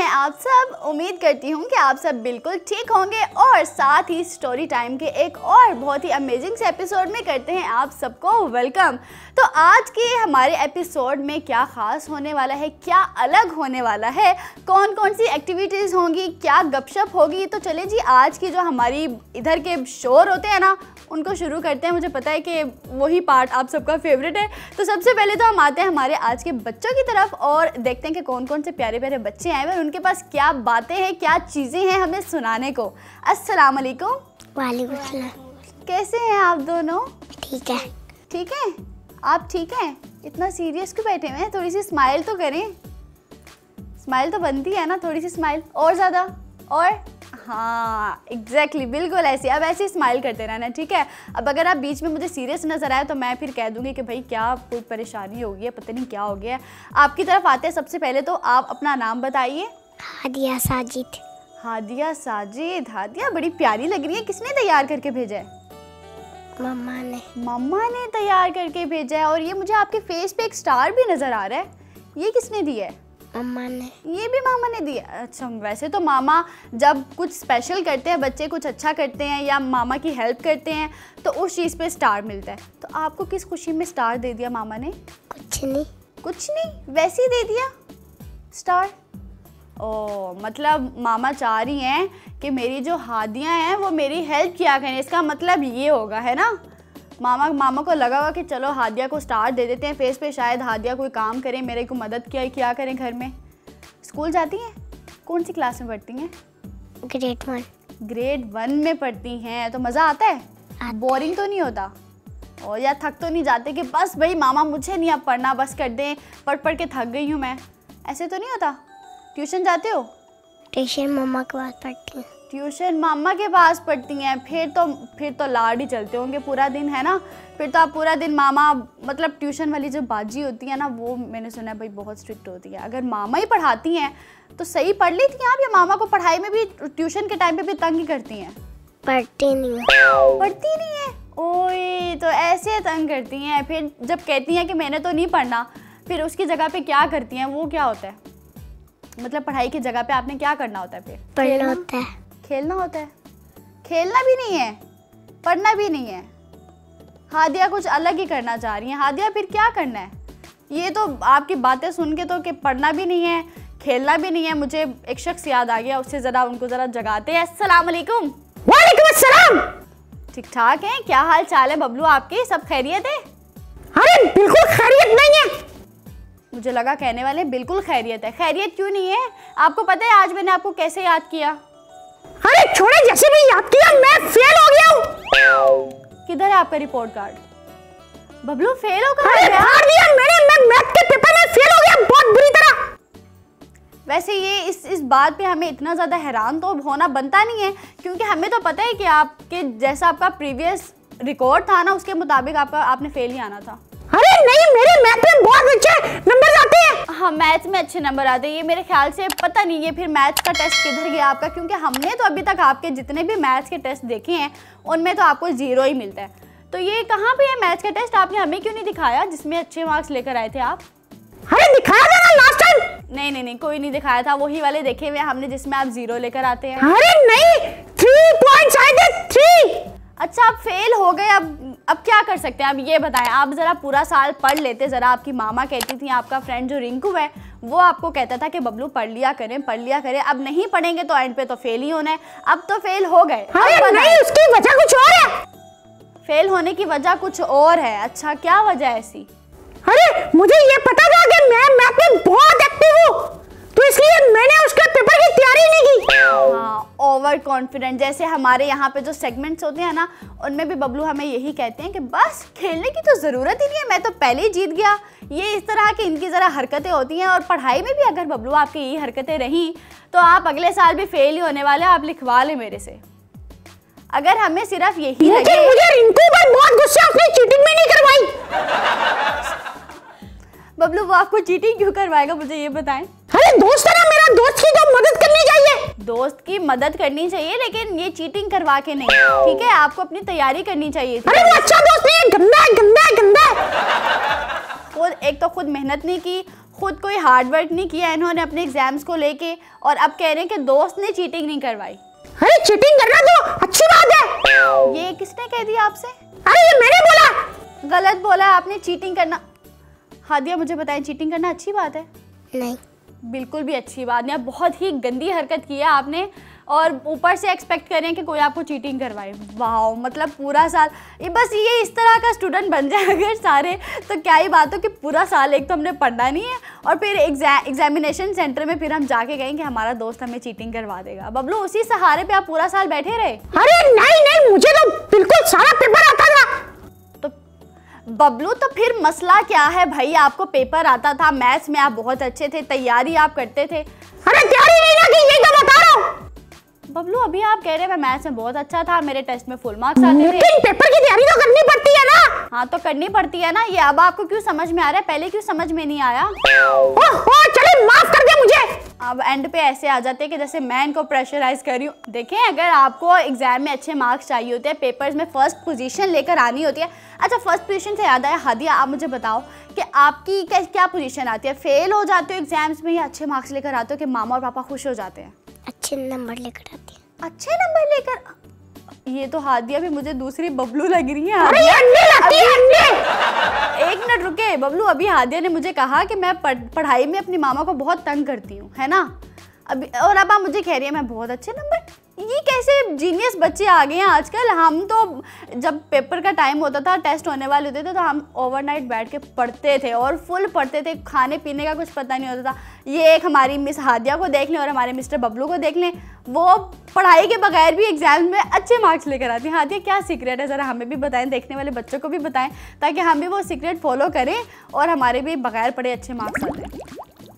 आप सब? उम्मीद करती हूँ कि आप सब बिल्कुल ठीक होंगे और साथ ही स्टोरी टाइम के एक और बहुत ही अमेजिंग से एपिसोड में करते हैं आप सबको वेलकम। तो आज के हमारे एपिसोड में क्या ख़ास होने वाला है, क्या अलग होने वाला है, कौन कौन सी एक्टिविटीज़ होंगी, क्या गपशप होगी, तो चले जी आज की जो हमारी इधर के शोर होते हैं ना उनको शुरू करते हैं। मुझे पता है कि वही पार्ट आप सबका फेवरेट है। तो सबसे पहले तो हम आते हैं हमारे आज के बच्चों की तरफ और देखते हैं कि कौन कौन से प्यारे प्यारे बच्चे आए हुए हैं, उनके पास क्या बातें हैं, क्या चीज़ें हैं हमें सुनाने को। अस्सलाम वालेकुम। वालेकुम सलाम। कैसे हैं आप दोनों? ठीक है। ठीक है, आप ठीक हैं? इतना सीरियस क्यों बैठे हुए हैं? थोड़ी सी स्माइल तो करें, स्माइल तो बनती है ना, थोड़ी सी स्माइल और ज़्यादा। और हाँ एग्जैक्टली बिल्कुल ऐसे, अब ऐसे स्माइल करते रहना, ठीक है। अब अगर आप बीच में मुझे सीरियस नज़र आए तो मैं फिर कह दूँगी कि भाई क्या कोई परेशानी हो गई है, पता नहीं क्या हो गया है। आपकी तरफ आते हैं, सबसे पहले तो आप अपना नाम बताइए। हादिया साजिद। हादिया साजिद। हादिया बड़ी प्यारी लग रही है, किसने तैयार करके भेजा है? मम्मा ने। मम्मा ने तैयार करके भेजा है। और ये मुझे आपके फेस पे एक स्टार भी नज़र आ रहा है, ये किसने दिया है? मम्मा ने। ये भी मामा ने दिया। अच्छा, वैसे तो मामा जब कुछ स्पेशल करते हैं, बच्चे कुछ अच्छा करते हैं या मामा की हेल्प करते हैं तो उस चीज़ पे स्टार मिलता है। तो आपको किस खुशी में स्टार दे दिया मामा ने? कुछ नहीं। कुछ नहीं, वैसे ही दे दिया स्टार। ओ मतलब मामा चाह रही हैं कि मेरी जो हादियाँ हैं वो मेरी हेल्प किया करें, इसका मतलब ये होगा, है ना। मामा को लगा हुआ कि चलो हादिया को स्टार दे देते हैं फेस पे, शायद हादिया कोई काम करें, मेरे को मदद किया करें घर में। स्कूल जाती हैं? कौन सी क्लास में पढ़ती हैं? ग्रेड 1। ग्रेड 1 में पढ़ती हैं। तो मज़ा आता है? बोरिंग तो नहीं होता? और या थक तो नहीं जाते कि बस भाई मामा मुझे नहीं अब पढ़ना, बस कर दें, पढ़ के थक गई हूँ मैं, ऐसे तो नहीं होता? ट्यूशन जाते हो? ट्यूशन मम्मा के पास पढ़ती हूँ। ट्यूशन मामा के पास पढ़ती हैं, फिर तो लाड ही चलते होंगे पूरा दिन, है ना। फिर तो आप पूरा दिन मामा, मतलब ट्यूशन वाली जो बाजी होती है ना वो मैंने सुना है भाई बहुत स्ट्रिक्ट होती है। अगर मामा ही पढ़ाती हैं तो सही पढ़ लेती हैं आप, या मामा को पढ़ाई में भी ट्यूशन के टाइम पे भी तंग ही करती हैं? पढ़ती नहीं। पढ़ती नहीं है? ओए, तो ऐसे तंग करती हैं। फिर जब कहती हैं कि मैंने तो नहीं पढ़ना, फिर उसकी जगह पे क्या करती हैं? वो क्या होता है, मतलब पढ़ाई की जगह पे आपने क्या करना होता है? फिर पढ़ना होता है। खेलना होता है? खेलना भी नहीं है, पढ़ना भी नहीं है। हादिया कुछ अलग ही करना चाह रही हैं। हादिया फिर क्या करना है? ये तो आपकी बातें सुन के तो कि पढ़ना भी नहीं है, खेलना भी नहीं है, मुझे एक शख्स याद आ गया, उससे उनको ज़रा जगाते हैं। अस्सलाम वालेकुम। वालेकुम अस्सलाम। ठीक ठाक हैं? क्या हाल चाल है बबलू आपके? सब खैरियत है? अरे बिल्कुल खैरियत नहीं है। मुझे लगा कहने वाले बिल्कुल खैरियत है। खैरियत क्यों नहीं है? आपको पता है आज मैंने आपको कैसे याद किया? अरे छोड़े, जैसे भी याद किया मैं फेल हो गया हूँ। किधर है आपका रिपोर्ट कार्ड? बबलू फेल हो गया? अरे फाड़ दिया मैंने, मैं मैथ के पेपर में फेल हो गया बहुत बुरी तरह। वैसे ये इस बात पे हमें इतना ज़्यादा हैरान तो होना बनता नहीं है, क्योंकि हमें तो पता है कि आपके जैसा आपका प्रीवियस रिकॉर्ड था ना उसके मुताबिक आपने फेल ही आना था। अरे नहीं, मेरे मैथ में बहुत अच्छे नंबर आते हैं। हाँ मैथ्स में अच्छे नंबर आते हैं। ये मेरे ख्याल से पता नहीं ये फिर मैथ्स का टेस्ट किधर गया आपका, क्योंकि हमने तो अभी तक आपके जितने भी मैथ्स के टेस्ट देखे हैं उनमें तो आपको 0 ही मिलता है। तो ये कहाँ पे है मैथ्स का टेस्ट? आपने हमें क्यों नहीं दिखाया जिसमें अच्छे मार्क्स लेकर आए थे आप? अरे दिखाया था ना लास्ट टाइम। नहीं कोई नहीं दिखाया था, वही वाले देखे हुए हमने जिसमें आप 0 लेकर आते हैं। अरे नहीं, 3 पॉइंट्स आए थे, 3। अच्छा आप फेल हो गए, अब क्या कर सकते हैं? अब ये बताएं, आप ज़रा पूरा साल पढ़ लेते ज़रा। आपकी मामा कहती थी, आपका फ्रेंड जो रिंकू है वो आपको कहता था कि बबलू पढ़ लिया करें। अब नहीं पढ़ेंगे तो एंड पे तो फेल ही होना है। अब तो फेल हो गए। अरे नहीं, उसकी वजह कुछ और है। फेल होने की वजह कुछ और है? अच्छा क्या वजह है ऐसी? अरे मुझे ये पता था कि मैं मैथ में बहुत एक्टिव हूँ, तो इसलिए मैंने उसके पेपर की तैयारी नहीं की। हाँ, ओवर कॉन्फिडेंट। जैसे हमारे यहाँ पे जो सेगमेंट्स होते हैं ना उनमें भी बबलू हमें यही कहते हैं कि बस खेलने की तो ज़रूरत ही नहीं है, मैं तो पहले ही जीत गया। ये इस तरह की इनकी ज़रा हरकतें होती हैं। और पढ़ाई में भी अगर बबलू आपकी यही हरकतें रहीं तो आप अगले साल भी फेल ही होने वाले। आप लिखवा लें मेरे से। अगर हमें सिर्फ यही लगे, मुझे रिंकू पर बहुत गुस्सा, उसने चीटिंग भी नहीं करवाई। बबलू वो आपको चीटिंग क्यों करवाएगा, मुझे ये बताएं। अरे दोस्त है ना मेरा, दोस्त की तो मदद करनी चाहिए। दोस्त की मदद करनी चाहिए, लेकिन ये चीटिंग करवा के नहीं, ठीक है? आपको अपनी तैयारी करनी चाहिए थी। अरे वो अच्छा दोस्त नहीं है, गंदा है। एक तो खुद मेहनत नहीं की, खुद कोई हार्ड वर्क नहीं किया इन्होंने अपने एग्जाम्स को लेके, और अब कह रहे हैं कि दोस्त ने चीटिंग नहीं करवाई। अरे चीटिंग करना तो अच्छी बात है। ये किसने कह दिया आपसे? अरे ये मैंने बोला। गलत बोला आपने, चीटिंग करना। हादिया मुझे बताएं, चीटिंग करना अच्छी बात है? नहीं, बिल्कुल भी अच्छी बात नहीं। बहुत ही गंदी हरकत की है आपने, और ऊपर से एक्सपेक्ट करें कि कोई आपको चीटिंग करवाए। वाह, मतलब पूरा साल ये बस ये इस तरह का स्टूडेंट बन जाए अगर सारे, तो क्या ही बात हो कि पूरा साल एक तो हमने पढ़ना नहीं है और फिर एग्जामिनेशन सेंटर में फिर हम जाके गए कि हमारा दोस्त हमें चीटिंग करवा देगा। बबलू, उसी सहारे पे आप पूरा साल बैठे रहे? अरे नहीं नहीं, मुझे तो बिल्कुल सारा पेपर आता था। तो बबलू, तो फिर मसला क्या है भाई? आपको पेपर आता था, मैथ्स में आप बहुत अच्छे थे, तैयारी आप करते थे। अरे तैयारी नहीं ना की, यही तो बता रहा हूँ। बबलू, अभी आप कह रहे हैं मैं मैथ्स में बहुत अच्छा था, मेरे टेस्ट में फुल मार्क्स आते थे। लेकिन पेपर की तैयारी तो करनी पड़ती है ना। हाँ, तो करनी पड़ती है ना। ये अब आपको क्यों समझ में आ रहा है, पहले क्यों समझ में नहीं आया? चले माफ कर दे मुझे। अब एंड पे ऐसे आ जाते हैं कि जैसे मैं इनको प्रेशराइज कर रही हूँ। देखें, अगर आपको एग्जाम में अच्छे मार्क्स चाहिए होते हैं, पेपर्स में फर्स्ट पोजीशन लेकर आनी होती है। अच्छा, फर्स्ट पोजीशन से याद आया, हादिया आप मुझे बताओ कि आपकी क्या पोजीशन आती है? फेल हो जाते हो एग्जाम्स में या अच्छे मार्क्स लेकर आते हो कि मामा और पापा खुश हो जाते हैं? अच्छे नंबर लेकर आती है। अच्छे नंबर लेकर? ये तो हादिया भी मुझे दूसरी बबलू लग रही है। अरे अंडे लाती है, अंडे। एक मिनट रुके बबलू, अभी हादिया ने मुझे कहा कि मैं पढ़ाई में अपनी मामा को बहुत तंग करती हूँ, है ना? अभी और अब आप मुझे कह रही है मैं बहुत अच्छे नंबर। ये कैसे जीनियस बच्चे आ गए हैं आजकल। हम तो जब पेपर का टाइम होता था, टेस्ट होने वाले होते थे, तो हम ओवरनाइट बैठ के पढ़ते थे और फुल पढ़ते थे, खाने पीने का कुछ पता नहीं होता था। ये एक हमारी मिस हादिया को देख लें और हमारे मिस्टर बबलू को देख लें, वो पढ़ाई के बगैर भी एग्जाम में अच्छे मार्क्स लेकर आती हैं। हादिया, क्या सीक्रेट है, ज़रा हमें भी बताएं, देखने वाले बच्चों को भी बताएं, ताकि हम भी वो सीक्रेट फॉलो करें और हमारे भी बगैर पढ़े अच्छे मार्क्स आते हैं।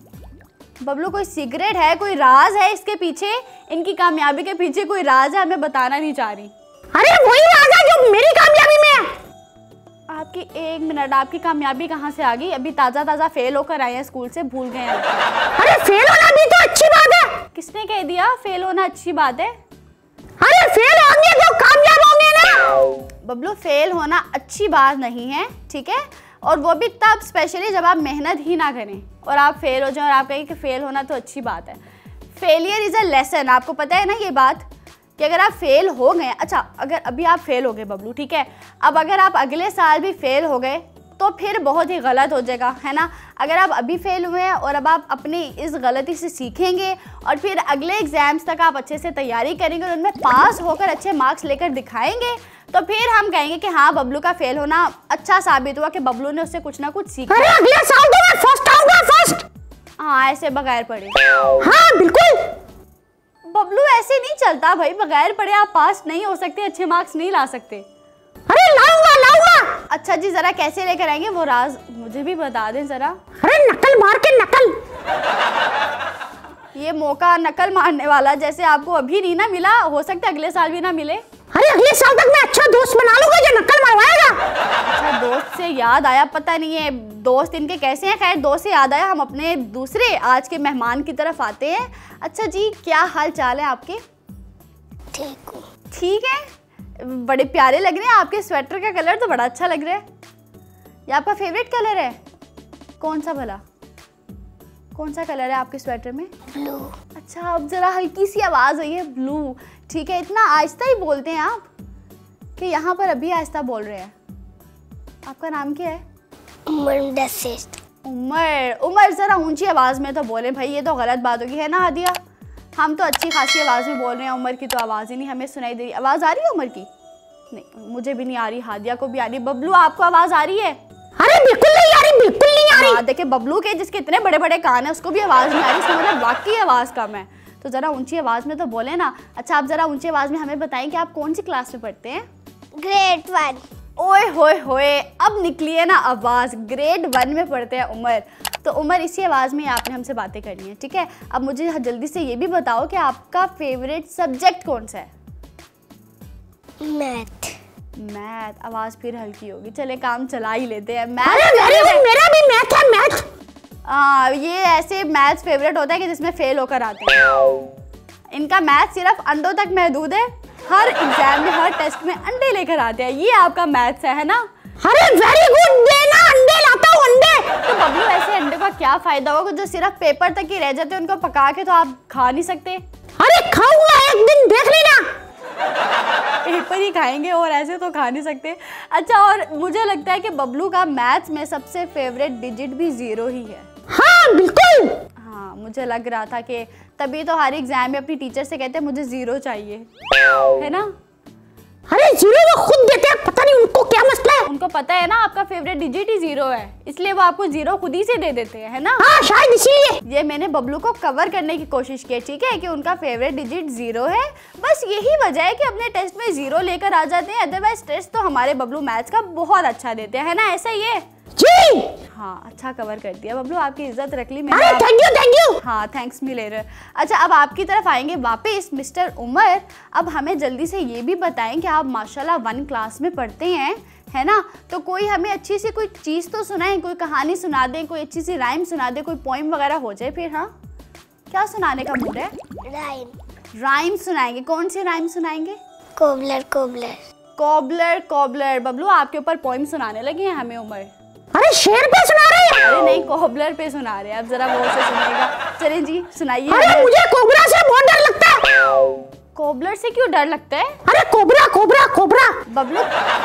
बबलू, कोई सीक्रेट है, कोई राज है इसके पीछे? इनकी कामयाबी के पीछे कोई राज है, हमें बताना नहीं चाह रही। अरे वही राज है जो मेरी कामयाबी में है। आपकी एक मिनट, आपकी कामयाबी कहाँ से आ गई? अभी ताज़ा ताज़ा फेल होकर आए हैं स्कूल से, भूल गए हैं? अरे फेल होना भी तो अच्छी बात है। किसने कह दिया फेल होना अच्छी बात है? अरे फेल होंगे तो कामयाब होंगे ना। बबलू, फेल होना अच्छी बात नहीं है, ठीक है? और वो भी तब स्पेशली जब आप मेहनत ही ना करें और आप फेल हो जाएं और आप कहें कि फेल होना तो अच्छी बात है। फेलियर इज़ अ लेसन, आपको पता है ना ये बात, कि अगर आप फेल हो गए, अच्छा अगर अभी आप फेल हो गए बबलू, ठीक है, अब अगर आप अगले साल भी फेल हो गए तो फिर बहुत ही गलत हो जाएगा, है ना? अगर आप अभी फेल हुए हैं और अब आप अपनी इस गलती से सीखेंगे और फिर अगले एग्जाम्स तक आप अच्छे से तैयारी करेंगे और उनमें पास होकर अच्छे मार्क्स लेकर दिखाएंगे, तो फिर हम कहेंगे कि हाँ, बबलू का फेल होना अच्छा साबित हुआ कि बबलू ने उससे कुछ ना कुछ सीखा। अरे अगले साल तो मैं फर्स्ट आऊंगा, फर्स्ट। हाँ, ऐसे बगैर पढ़े। हाँ बिल्कुल। बबलू, ऐसे नहीं चलता भाई, बगैर पढ़े आप पास नहीं हो सकते, अच्छे मार्क्स नहीं ला सकते। अरे लाऊंगा लाऊंगा। अच्छा जी, जरा कैसे लेकर आएंगे वो राज मुझे भी बता दें जरा। अरे नकल मार के नकल। ये मौका नकल मारने वाला जैसे आपको अभी नहीं ना मिला, हो सकता है अगले साल भी ना मिले। अरे अगले साल तक मैं अच्छा दोस्त बना लूंगा जो नकल मरवाएगा। अच्छा, दोस्त से याद आया, पता नहीं है दोस्त इनके कैसे हैं। खैर, दोस्त से याद आया, हम अपने दूसरे आज के मेहमान की तरफ आते हैं। अच्छा जी, क्या हाल चाल है आपके? ठीक हूँ। ठीक है, बड़े प्यारे लग रहे हैं। आपके स्वेटर का कलर तो बड़ा अच्छा लग रहा है। ये आपका फेवरेट कलर है? कौन सा भला, कौन सा कलर है आपके स्वेटर में? ब्लू। अच्छा, अब जरा हल्की सी आवाज़ हुई है, ब्लू। ठीक है, इतना आहिस्ता ही बोलते हैं आप कि यहाँ पर अभी आहिस्ता बोल रहे हैं। आपका नाम क्या है? उमर। उमर, ज़रा ऊंची आवाज़ में तो बोले भाई, ये तो गलत बात होगी, है ना हादिया? हम तो अच्छी खासी आवाज़ में बोल रहे हैं, उमर की तो आवाज़ ही नहीं हमें सुनाई दे रही। आवाज़ आ रही है उमर की? नहीं, मुझे भी नहीं आ रही, हादिया को भी आ रही। बबलू, आपको आवाज़ आ रही है? अरे बिल्कुल नहीं आ रही, बिल्कुल नहीं आ रही। हाँ, देखिए बबलू के जिसके इतने बड़े बड़े कान है उसको भी आवाज़ नहीं आ रही, इसका मतलब वाकई आवाज़ कम है। तो ज़रा ऊंची आवाज़ में तो बोले ना। अच्छा, आप ज़रा ऊंची आवाज़ में हमें बताएं कि आप कौन सी क्लास में पढ़ते हैं? ग्रेड 1। ओए होए होए, अब निकली है ना आवाज़, ग्रेड 1 में पढ़ते हैं उमर। तो उमर, इसी आवाज़ में आपने हमसे बातें करनी है, ठीक है? अब मुझे जल्दी से ये भी बताओ कि आपका फेवरेट सब्जेक्ट कौन सा है? मैथ। मैथ। आवाज़ फिर हल्की होगी, चले काम चला ही लेते हैं। अरे मैथ, मेरा भी मैथ है, मैथ। ये ऐसे मैथ्स फेवरेट होता है कि जिसमें फेल होकर आते हैं। इनका मैथ सिर्फ अंडों तक महदूद है, हर एग्जाम में हर टेस्ट में अंडे लेकर आते हैं। ये आपका मैथ्स है ना? अरे वेरी गुड, देना अंडे लाता हूँ, अंडे। तो बबलू ऐसे अंडे का क्या फायदा होगा जो सिर्फ पेपर तक ही रह जाते हैं, उनको पका के तो आप खा नहीं सकते। अरे खाऊंगा एक दिन, देख लेना। पेपर ही खाएंगे और ऐसे तो खा नहीं सकते। अच्छा, और मुझे लगता है कि बबलू का मैथ्स में सबसे फेवरेट डिजिट भी 0 ही है। हाँ बिल्कुल। हाँ, मुझे लग रहा था कि तभी तो हर एग्जाम में अपनी टीचर से कहते हैं मुझे 0 चाहिए, है ना। अरे 0 वो खुद देते हैं, पता नहीं उनको क्या मसला है। उनको पता है ना आपका फेवरेट डिजिट ही 0 है, इसलिए वो आपको 0 खुद ही से दे देते हैं, है ना। हाँ शायद इसीलिए। ये मैंने बबलू को कवर करने की कोशिश की, ठीक है, कि उनका फेवरेट डिजिट 0 है। बस यही वजह है कि अपने टेस्ट में 0 लेकर आ जाते हैं। अदरवाइज टेस्ट तो हमारे बबलू मैथ्स का बहुत अच्छा देते हैं, है ना। ऐसा ही है जी। हाँ, अच्छा कवर कर दिया बबलू, आपकी इज्जत रख ली अरे मैंने। Thank you. हाँ, थैंक्स मी लेटर। अच्छा, अब आपकी तरफ आएंगे वापस मिस्टर उमर। अब हमें जल्दी से ये भी बताएं कि आप माशाल्लाह 1 क्लास में पढ़ते हैं, है ना। तो कोई हमें अच्छी सी कोई चीज़ तो सुनाएं, कोई कहानी सुना दें, कोई अच्छी सी राइम सुना दें, कोई पोइम वगैरह हो जाए फिर। हाँ, क्या सुनाने का मूड है? राइम सुनाएंगे। कौन सी राइम सुनाएंगे? Cobbler cobbler. Cobbler cobbler. Bablu आपके ऊपर पोइम सुनाने लगे हैं हमें उमर। अरे शेर पे सुना रहे हैं? अरे नहीं, कॉबलर पे सुना रहे हैं। अब जरा वो से सुनिएगा। चलें जी, सुनाइए। अरे मुझे कोबरा से बहुत डर लगता है। कॉबलर से क्यों डर लगता है? अरे कोबरा कोबरा कोबरा। बबलू,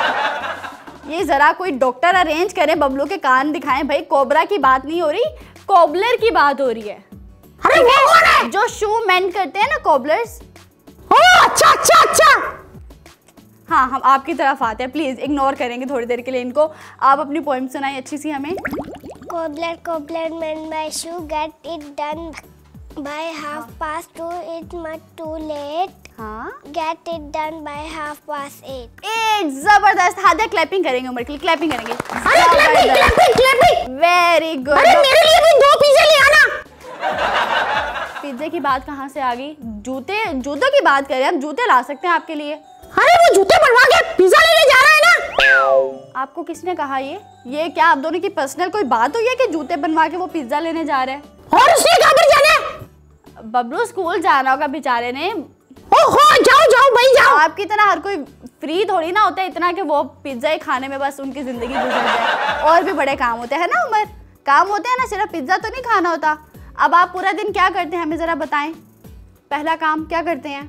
ये जरा कोई डॉक्टर अरेंज करें, बबलू के कान दिखाएं भाई। कोबरा की बात नहीं हो रही, कॉबलर की बात हो रही है। अरे वो कौन है? जो शू मेंड करते हैं ना, कॉबलर्स। ओह अच्छा अच्छा अच्छा। हाँ, हम आपकी तरफ आते हैं, प्लीज इग्नोर करेंगे थोड़ी देर के लिए इनको। आप अपनी पोइम सुनाइए अच्छी सी हमें। Cobbler, cobbler, mend my shoe, get it done by 2:30. It much too late. हाँ, Get it done by 8:30. जबरदस्त। हाथ दे, क्लैपिंग करेंगे उमर के लिए, क्लैपिंग करेंगे। अरे clapping clapping clapping. Very good. अरे मेरे लिए भी 2 पिज़्ज़ा ले आना। पिज्जे की बात कहाँ से आ गई? जूतों की बात करें, हम जूते ला सकते हैं आपके लिए। अरे वो जूते बनवा के पिज़्ज़ा लेने जा रहा है ना। आपको किसने कहा ये क्या आप दोनों की पर्सनल कोई बात हुई है कि जूते बनवा के वो पिज्जा लेने जा रहे हैं? और उसने कहाँ पर जाना है? बबलू स्कूल जाना होगा बेचारे ने। ओहो, जाओ जाओ भाई जाओ। आपकी तरह हर कोई फ्री थोड़ी ना होता है इतना कि वो पिज्जा ही खाने में बस उनकी जिंदगी गुजर जाए। और भी बड़े काम होते हैं ना उमर, काम होते हैं ना, सिर्फ पिज्जा तो नहीं खाना होता। अब आप पूरा दिन क्या करते हैं हमें जरा बताएं। पहला काम क्या करते हैं?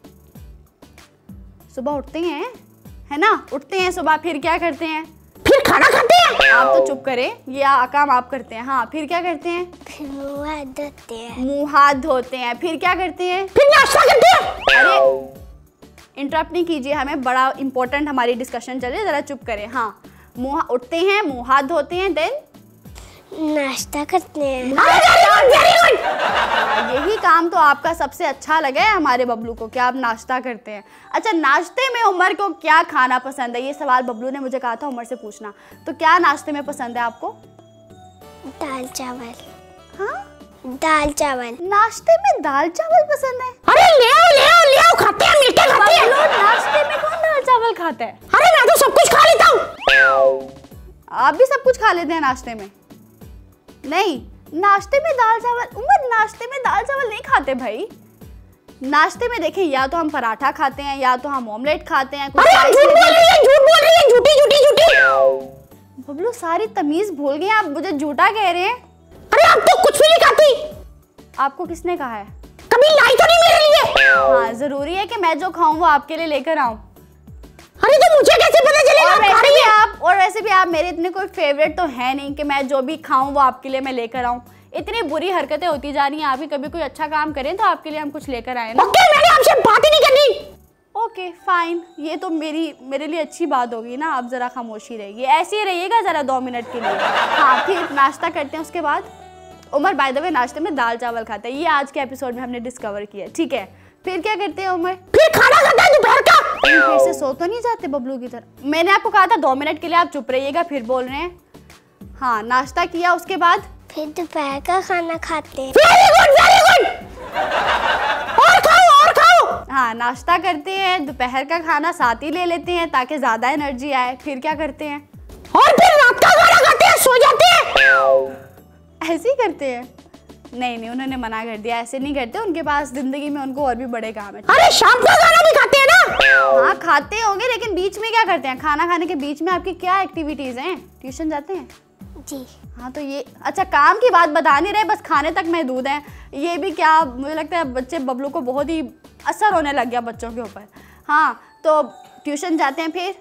सुबह उठते हैं, है ना, उठते हैं सुबह, फिर क्या करते हैं? फिर खाना खाते हैं। आप तो चुप करें, ये काम आप करते हैं। हाँ, फिर क्या करते हैं? फिर मुँह हाथ धोते हैं। मुंह हाथ धोते हैं। फिर क्या करते हैं? फिर नाश्ता करते हैं। अरे इंटरप्ट नहीं कीजिए हमें, बड़ा इंपॉर्टेंट हमारी डिस्कशन चल रही है, जरा चुप करें। हाँ, मुंह उठते हैं, मुंह हाथ धोते हैं, देन नाश्ता करते हैं। Very good. यही काम तो आपका सबसे अच्छा लगा है हमारे बबलू को कि आप नाश्ता करते हैं। अच्छा, नाश्ते में उमर को क्या खाना पसंद है? ये सवाल बबलू ने मुझे कहा था उमर से पूछना। तो क्या नाश्ते में पसंद है आपको? दाल चावल। हाँ, दाल चावल। नाश्ते में दाल चावल पसंद है? अरे ले आओ खाते हैं, मिलके खाते हैं। बबलू, नाश्ते में कौन दाल चावल खाता है? अरे मैं तो सब कुछ खा लेता हूँ। आप भी सब कुछ खा लेते हैं नाश्ते में? नहीं, नाश्ते में दाल चावल। उमर, नाश्ते में दाल चावल नहीं खाते भाई। नाश्ते में देखें, या तो हम पराठा खाते हैं, या तो हम ऑमलेट खाते हैं। अरे झूठ बोल रही है, झूठी। बबलू, सारी तमीज भूल गए आप, मुझे झूठा कह रहे हैं। अरे आप तो कुछ भी नहीं खाती। आपको किसने कहा है? कभी लाई तो नहीं मेरे लिए? हाँ, जरूरी है कि मैं जो खाऊं वो आपके लिए लेकर आऊं। अरे तो मुझे कैसे पता चलेगा? और वैसे भी आप मेरे इतने कोई फेवरेट तो है नहीं कि मैं जो भी खाऊं वो आपके लिए मैं लेकर आऊं। इतनी बुरी हरकतें होती जा रही हैं, आप भी कभी कोई अच्छा काम करें तो आपके लिए हम कुछ लेकर आए ना। ओके, मैंने आपसे बात ही नहीं करनी। ओके फाइन, ये तो मेरे लिए अच्छी बात होगी ना। आप जरा खामोशी रहेगी, ऐसे ही रहिएगा जरा 2 मिनट के लिए। हाँ, फिर नाश्ता करते हैं। उसके बाद उमर बाय द वे नाश्ते में दाल चावल खाता है, ये आज के एपिसोड में हमने डिस्कवर किया, ठीक है। फिर क्या करते हैं उमर? फिर खाना खाता है दोपहर का। फिर से सो तो नहीं जाते बबलू की तरह? मैंने आपको कहा था 2 मिनट के लिए आप चुप रहिएगा, फिर बोल रहे हैं। हाँ, नाश्ता किया, उसके बाद फिर दोपहर का खाना खाते हैं। Very good. और खाओ। हाँ, नाश्ता करते हैं, दोपहर का खाना साथ ही ले लेते हैं ताकि ज्यादा एनर्जी आए। फिर क्या करते हैं? और फिर रात का खाना खाते हैं, सो जाते हैं। ऐसे ही करते हैं? नहीं, उन्होंने मना कर दिया, ऐसे नहीं करते। उनके पास जिंदगी में उनको और भी बड़े काम है। अरे शाम का खाना भी खाते हैं ना? हाँ, खाते होंगे, लेकिन बीच में क्या करते हैं? खाना खाने के बीच में आपकी क्या एक्टिविटीज हैं? ट्यूशन जाते हैं? जी। हाँ तो ये अच्छा, काम की बात बता नहीं रहे, बस खाने तक महदूद हैं। ये भी क्या, मुझे लगता है बच्चे बबलू को बहुत ही असर होने लग गया बच्चों के ऊपर। हाँ तो ट्यूशन जाते हैं, फिर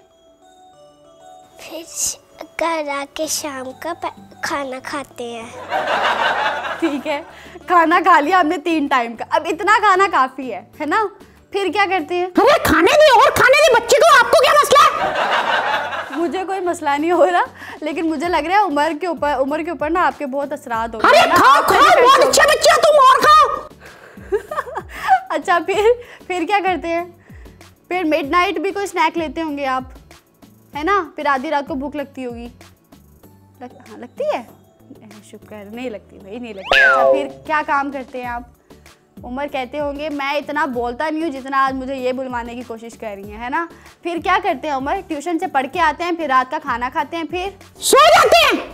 घर आके शाम का खाना खाते हैं। ठीक है, खाना खा लिया हमने 3 टाइम का, अब इतना खाना काफ़ी है ना? फिर क्या करते हैं? अरे खाने दे और खाने दे बच्चे को, आपको क्या मसला है? मुझे कोई मसला नहीं हो रहा, लेकिन मुझे लग रहा है उम्र के ऊपर ना आपके बहुत असरात हो रहे हैं ना। खाओ बहुत अच्छे बच्चे हो तुम, और खाओ। अच्छा फिर क्या करते हैं? फिर मिडनाइट भी कोई स्नैक लेते होंगे आप, है ना? फिर आधी रात को भूख लगती होगी। हाँ लगती है, शुक्र, नहीं लगती भाई, नहीं लगती। अच्छा फिर क्या काम करते हैं आप? उमर कहते होंगे मैं इतना बोलता नहीं हूँ जितना आज मुझे ये बुलवाने की कोशिश कर रही है ना? फिर क्या करते हैं उमर? ट्यूशन से पढ़ के आते हैं, फिर रात का खाना खाते हैं, फिर सो जाते हैं।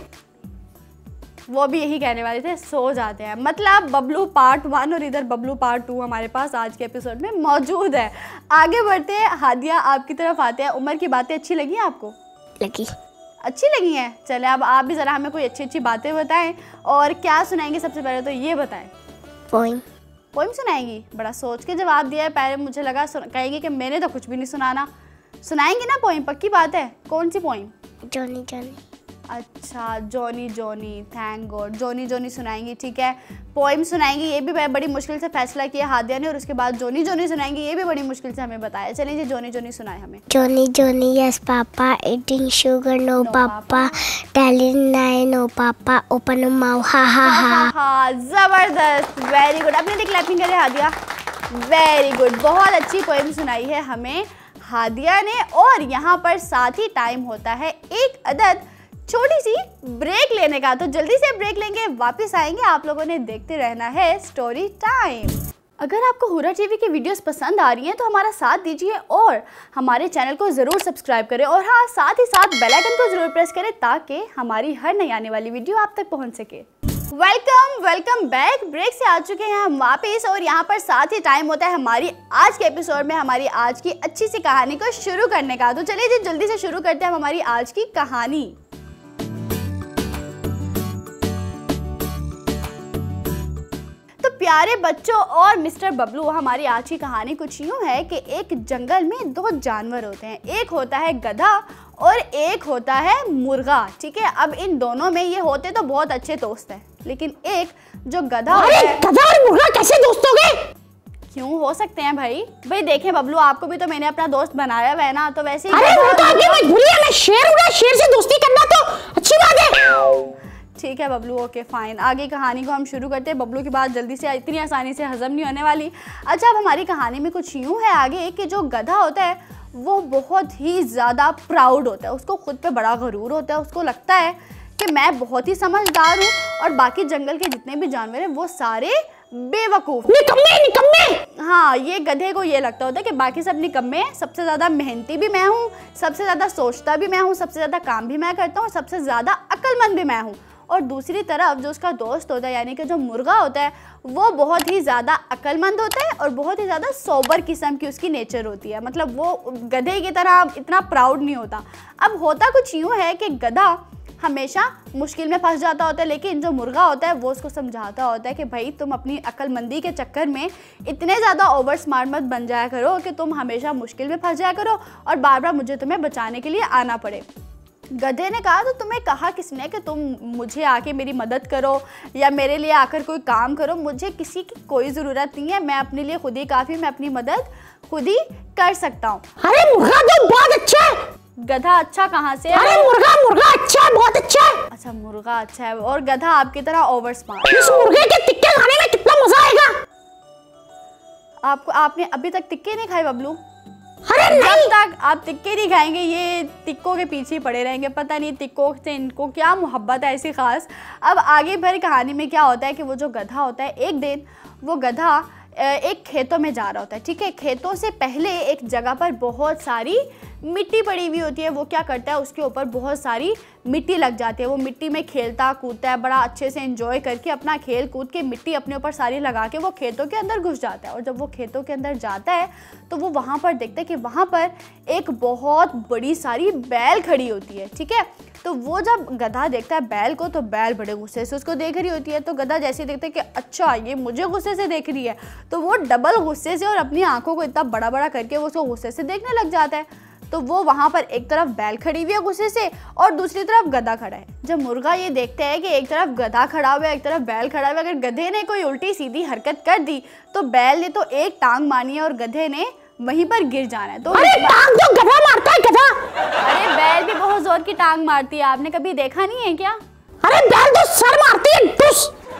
वो भी यही कहने वाले थे, सो जाते हैं। मतलब बबलू पार्ट 1 और इधर बबलू पार्ट 2 हमारे पास आज के एपिसोड में मौजूद है। आगे बढ़ते हैं, हादिया आपकी तरफ आते हैं। उमर की बातें अच्छी लगी आपको? लगी। अच्छी लगी हैं? चले अब आप भी ज़रा हमें कोई अच्छी अच्छी बातें बताएं। और क्या सुनाएंगे? सबसे पहले तो ये बताएं। पोइम सुनाएंगी? बड़ा सोच के जवाब दिया है। पहले मुझे लगा कहेंगी कि मैंने तो कुछ भी नहीं सुनाना। सुनाएंगी ना पोइम? पक्की बात है? कौन सी पोइम? Johnny Johnny. अच्छा Johnny Johnny, thank God, Johnny Johnny सुनाएंगी। ठीक है, पोइम सुनाएंगी, ये भी बड़ी मुश्किल से फैसला किया हादिया ने। और उसके बाद जॉनी जॉनी सुनाएंगी, ये भी बड़ी मुश्किल से हमें बताया। चलिए जी, जॉनी जॉनी सुनाए हमें। Johnny Johnny yes papa, eating sugar no papa, telling nine no papa, open mouth ha ha ha हा। जबरदस्त, वेरी गुड। अपने लिए क्लैपिंग करें हादिया, वेरी गुड। बहुत अच्छी पोइम सुनाई है हमें हादिया ने। और यहाँ पर साथ ही टाइम होता है एक अदद छोटी सी ब्रेक लेने का। तो जल्दी से ब्रेक लेंगे, वापस आएंगे। आप लोगों ने देखते रहना है स्टोरी टाइम। अगर आपको हुरा टीवी की वीडियोस पसंद आ रही हैं तो हमारा साथ दीजिए और हमारे चैनल को ज़रूर सब्सक्राइब करें। और हाँ, साथ ही साथ बेल आइकन को ज़रूर प्रेस करें ताकि हमारी हर नई आने वाली वीडियो आप तक पहुंच सके। Welcome back. ब्रेक से आ चुके हैं हम वापस। और यहाँ पर साथ ही टाइम होता है हमारी आज के एपिसोड में हमारी आज की अच्छी सी कहानी को शुरू करने का। तो चलिए जी, जल्दी से शुरू करते हैं हम हमारी आज की कहानी। तो प्यारे बच्चों और मिस्टर बबलू, हमारी आज की कहानी कुछ यूँ है कि एक जंगल में 2 जानवर होते हैं। एक होता है गधा और एक होता है मुर्गा। ठीक है, अब इन दोनों में ये होते तो बहुत अच्छे दोस्त हैं, लेकिन एक जो गधा होता है। गधा और मुर्गा कैसे दोस्त हो गए? क्यों हो सकते हैं भाई देखें बबलू, आपको भी तो मैंने अपना दोस्त बनाया हुआ है ना, तो वैसे ही। अरे वो तो आपकी मजबूरी है, मैं शेर हूं, शेर से दोस्ती करना तो अच्छी बात है। ठीक है बबलू, ओके फाइन। आगे कहानी को हम शुरू करते हैं। बबलू की बात जल्दी से इतनी आसानी से हजम नहीं होने वाली। अच्छा, अब हमारी कहानी में कुछ यूँ है आगे कि जो गधा होता है वो बहुत ही ज़्यादा प्राउड होता है, उसको खुद पे बड़ा गरूर होता है। उसको लगता है कि मैं बहुत ही समझदार हूँ और बाकी जंगल के जितने भी जानवर हैं वो सारे बेवकूफ़, निकम्मे। हाँ, ये गधे को ये लगता होता है कि बाकी सब निकम्मे हैं, सबसे ज़्यादा मेहनती भी मैं हूँ, सबसे ज़्यादा सोचता भी मैं हूँ, सबसे ज़्यादा काम भी मैं करता हूँ, सबसे ज़्यादा अक्लमंद भी मैं हूँ। और दूसरी तरफ जो उसका दोस्त होता है यानी कि जो मुर्गा होता है वो बहुत ही ज़्यादा अक्लमंद होता है और बहुत ही ज़्यादा सोबर किस्म की उसकी नेचर होती है। मतलब वो गधे की तरह इतना प्राउड नहीं होता। अब होता कुछ यूँ है कि गधा हमेशा मुश्किल में फंस जाता होता है, लेकिन जो मुर्गा होता है वो उसको समझाता होता है कि भाई तुम अपनी अक्लमंदी के चक्कर में इतने ज़्यादा ओवर स्मार्ट मत बन जाया करो कि तुम हमेशा मुश्किल में फंस जाया करो और बार बार मुझे तुम्हें बचाने के लिए आना पड़े। गधे ने कहा तो तुम्हें कहा किसने कि तुम मुझे आके मेरी मदद करो या मेरे लिए आकर कोई काम करो? मुझे किसी की कोई ज़रूरत नहीं है, मैं अपने लिए खुद ही काफ़ी, मैं अपनी मदद खुद ही कर सकता हूँ। अरे मुर्गा तो बहुत अच्छा है। गधा अच्छा कहाँ से है? अरे मुर्गा अच्छा है, बहुत अच्छा है। अच्छा, मुर्गा अच्छा है और गधा आपकी तरह ओवर स्मार्ट। इस मुर्गे के टिक्के खाने में कितना मजा आएगा। आपने अभी तक टिक्के नहीं खाए बबलू? अरे जब तक आप टिक्के नहीं खाएंगे ये टिक्कों के पीछे पड़े रहेंगे। पता नहीं टिक्कों से इनको क्या मोहब्बत है ऐसी खास। अब आगे भरी कहानी में क्या होता है कि वो जो गधा होता है, एक दिन वो गधा एक खेतों में जा रहा होता है। ठीक है, खेतों से पहले एक जगह पर बहुत सारी मिट्टी पड़ी हुई होती है। वो क्या करता है, उसके ऊपर बहुत सारी मिट्टी लग जाती है। वो मिट्टी में खेलता कूदता है, बड़ा अच्छे से एंजॉय करके अपना खेल कूद के मिट्टी अपने ऊपर सारी लगा के वो खेतों के अंदर घुस जाता है। और जब वो खेतों के अंदर जाता है तो वो वहाँ पर देखता है कि वहाँ पर एक बहुत बड़ी सारी बैल खड़ी होती है। ठीक है, तो वो जब गधा देखता है बैल को, तो बैल बड़े गुस्से से उसको देख रही होती है। तो गधा जैसे ही देखता है कि अच्छा ये मुझे गुस्से से देख रही है, तो वो डबल गुस्से से और अपनी आंखों को इतना बड़ा बड़ा करके वो उसको गुस्से से देखने लग जाता है। तो वो वहाँ पर एक तरफ बैल खड़ी हुई है गुस्से से और दूसरी तरफ गधा खड़ा है। जब मुर्गा ये देखता है कि एक तरफ गधा खड़ा हुआ है, एक तरफ बैल खड़ा हुआ है, अगर गधे ने कोई उल्टी सीधी हरकत कर दी तो बैल ने तो एक टांग मानी है और गधे ने वहीं पर गिर जाना है। तो अरे टांग तो गधा मारता है, गधा। अरे बैल भी बहुत जोर की टांग मारती है, आपने कभी देखा नहीं है क्या? अरे बैल तो सर मारती है, तो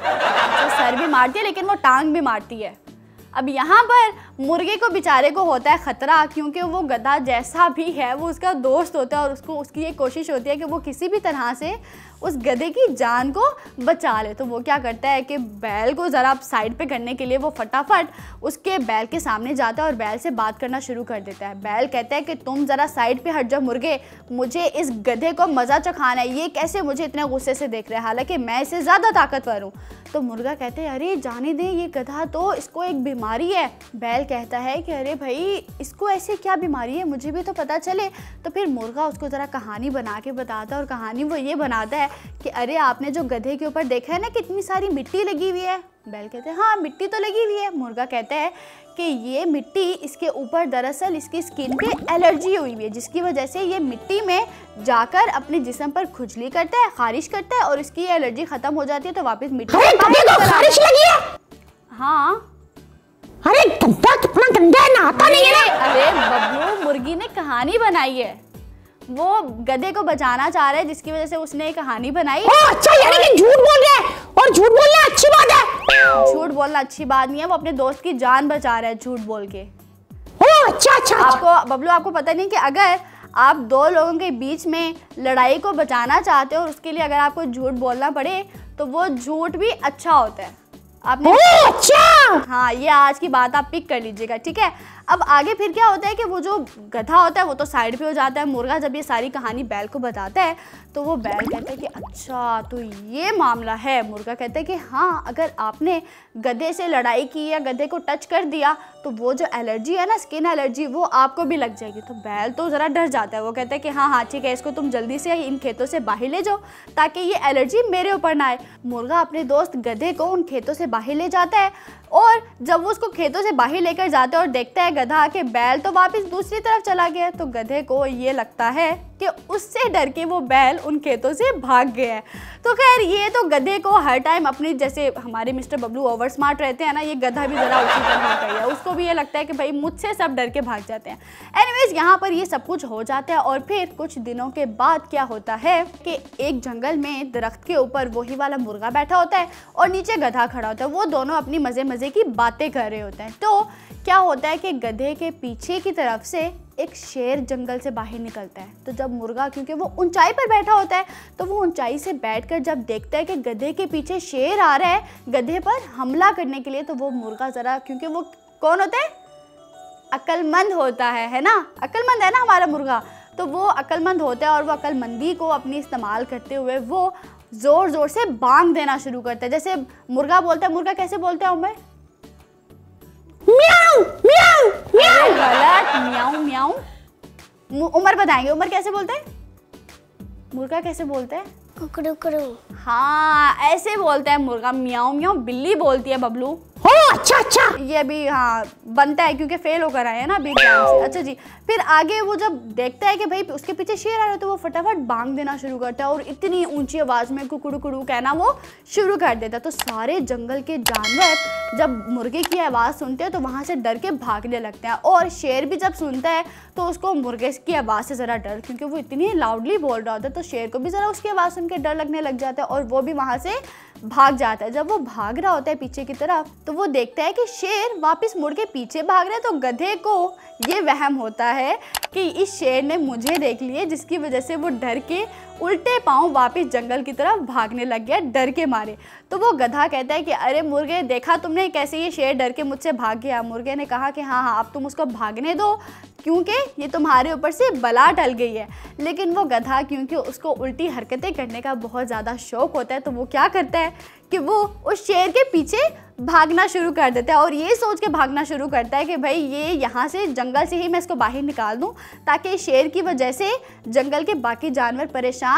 सर भी मारती है लेकिन वो टांग भी मारती है। अब यहाँ पर मुर्गे को बेचारे को होता है खतरा, क्योंकि वो गधा जैसा भी है वो उसका दोस्त होता है और उसको उसकी ये कोशिश होती है कि वो किसी भी तरह से उस गधे की जान को बचा ले। तो वो क्या करता है कि बैल को ज़रा साइड पे करने के लिए वो फटाफट उसके बैल के सामने जाता है और बैल से बात करना शुरू कर देता है। बैल कहता है कि तुम ज़रा साइड पे हट जाओ मुर्गे, मुझे इस गधे को मज़ा चखाना है, ये कैसे मुझे इतने गुस्से से देख रहा है, हालांकि मैं इससे ज़्यादा ताकतवर हूँ। तो मुर्गा कहते हैं अरे जाने दें, ये गधा तो इसको एक बीमारी है। बैल कहता है कि अरे भाई इसको ऐसे क्या बीमारी है, मुझे भी तो पता चले। तो फिर मुर्गा उसको ज़रा कहानी बना के बताता है और कहानी वो ये बनाता है कि अरे आपने जो गधे के ऊपर देखा है ना कितनी सारी मिट्टी लगी हुई है। बैल कहते हैं हाँ मिट्टी तो लगी हुई है। मुर्गा कहता है कि ये मिट्टी इसके ऊपर दरअसल इसकी स्किन पे एलर्जी हुई हुई है, जिसकी वजह से ये मिट्टी में जाकर अपने जिस्म पर खुजली करता है, खारिश करता है और इसकी एलर्जी खत्म हो जाती है तो वापस मिट्टी अरे गधे को खारिश लगी है। हाँ अरे गंदा कितना गंदा है, नहाता नहीं है। अरे बबलू मुर्गी ने कहानी बनाई है, वो गधे को बचाना चाह रहा है जिसकी वजह से उसने एक कहानी बनाई। अच्छा यानी कि झूठ बोल रहा है, और झूठ बोलना अच्छी बात है। झूठ बोलना अच्छी बात नहीं है, वो अपने दोस्त की जान बचा रहा है झूठ बोल के। अच्छा। आपको बबलू आपको पता नहीं कि अगर आप दो लोगों के बीच में लड़ाई को बचाना चाहते हो और उसके लिए अगर आपको झूठ बोलना पड़े तो वो झूठ भी अच्छा होता है। आपने अच्छा हाँ ये आज की बात आप पिक कर लीजिएगा, ठीक है। अब आगे फिर क्या होता है कि वो जो गधा होता है वो तो साइड पे हो जाता है। मुर्गा जब ये सारी कहानी बैल को बताता है तो वो बैल कहता है कि अच्छा तो ये मामला है। मुर्गा कहता है कि हाँ अगर आपने गधे से लड़ाई की या गधे को टच कर दिया तो वो जो एलर्जी है ना, स्किन एलर्जी, वो आपको भी लग जाएगी। तो बैल तो ज़रा डर जाता है, वो कहता है कि हाँ ठीक है, इसको तुम जल्दी से इन खेतों से बाहर ले जाओ ताकि ये एलर्जी मेरे ऊपर ना आए। मुर्गा अपने दोस्त गधे को उन खेतों से बाहर ले जाता है और जब वो उसको खेतों से बाहर लेकर जाते हैं और देखता है गधा के बैल तो वापस दूसरी तरफ चला गया, तो गधे को ये लगता है कि उससे डर के वो बैल उन खेतों से भाग गया है। तो खैर ये तो गधे को हर टाइम अपनी, जैसे हमारे मिस्टर बबलू ओवर स्मार्ट रहते हैं ना, ये गधा भी ज़रा उसी तरह का ही है, उसको भी ये लगता है कि भाई मुझसे सब डर के भाग जाते हैं। एनीवेज यहाँ पर ये सब कुछ हो जाता है और फिर कुछ दिनों के बाद क्या होता है कि एक जंगल में दरख्त के ऊपर वही वाला मुर्गा बैठा होता है और नीचे गधा खड़ा होता है। वो दोनों अपनी मज़े की बातें कर रहे होते हैं। तो क्या होता है कि गधे के पीछे की तरफ से एक शेर जंगल से बाहर निकलता है। तो जब मुर्गा, क्योंकि वो ऊंचाई पर बैठा होता है, तो वो ऊंचाई से बैठकर जब देखता है कि गधे के पीछे शेर आ रहा है गधे पर हमला करने के लिए, तो वो मुर्गा ज़रा, क्योंकि वो कौन होता है, अक्लमंद होता है ना, अक्लमंद है ना हमारा मुर्गा, तो वो अक्लमंद होता है और वो अक्लमंदी को अपनी इस्तेमाल करते हुए वो ज़ोर ज़ोर से बांग देना शुरू करता है। जैसे मुर्गा बोलता है, मुर्गा कैसे बोलता है उमर? म्याऊ म्याऊ म्याऊ। गलत, म्याऊ म्याऊ। उमर बताएंगे, उमर कैसे बोलते हैं? मुर्गा कैसे बोलता है? कुकड़ू। हाँ ऐसे बोलता है मुर्गा, म्याऊ म्याऊ। बिल्ली बोलती है बबलू। अच्छा ये भी हाँ बनता है क्योंकि फेल होकर आए हैं ना अभी एग्जाम से। अच्छा जी, फिर आगे वो जब देखता है कि भाई उसके पीछे शेर आ रहा है तो वो फटाफट बांग देना शुरू करता है और इतनी ऊंची आवाज़ में कुकड़ू कुड़ू कहना वो शुरू कर देता है। तो सारे जंगल के जानवर जब मुर्गे की आवाज़ सुनते हैं तो वहाँ से डर के भागने लगते हैं और शेर भी जब सुनता है तो उसको मुर्गे की आवाज़ से ज़रा डर, क्योंकि वो इतनी लाउडली बोल रहा होता है, तो शेर को भी ज़रा उसकी आवाज़ सुन के डर लगने लग जाता है और वो भी वहाँ से भाग जाता है। जब वो भाग रहा होता है पीछे की तरफ तो वो देखता है कि शेर वापस मुड़ के पीछे भाग रहा है। तो गधे को ये वहम होता है कि इस शेर ने मुझे देख लिया, जिसकी वजह से वो डर के उल्टे पांव वापस जंगल की तरफ भागने लग गया डर के मारे। तो वो गधा कहता है कि अरे मुर्गे, देखा तुमने कैसे ये शेर डर के मुझसे भाग गया? मुर्गे ने कहा कि हाँ अब तुम उसको भागने दो क्योंकि ये तुम्हारे ऊपर से बला टल गई है। लेकिन वो गधा, क्योंकि उसको उल्टी हरकतें करने का बहुत ज़्यादा शौक होता है, तो वो क्या करता है कि वो उस शेर के पीछे भागना शुरू कर देता है और ये सोच के भागना शुरू करता है कि भाई ये यहाँ से जंगल से ही मैं इसको बाहर निकाल दूँ ताकि शेर की वजह से जंगल के बाकी जानवर परेशान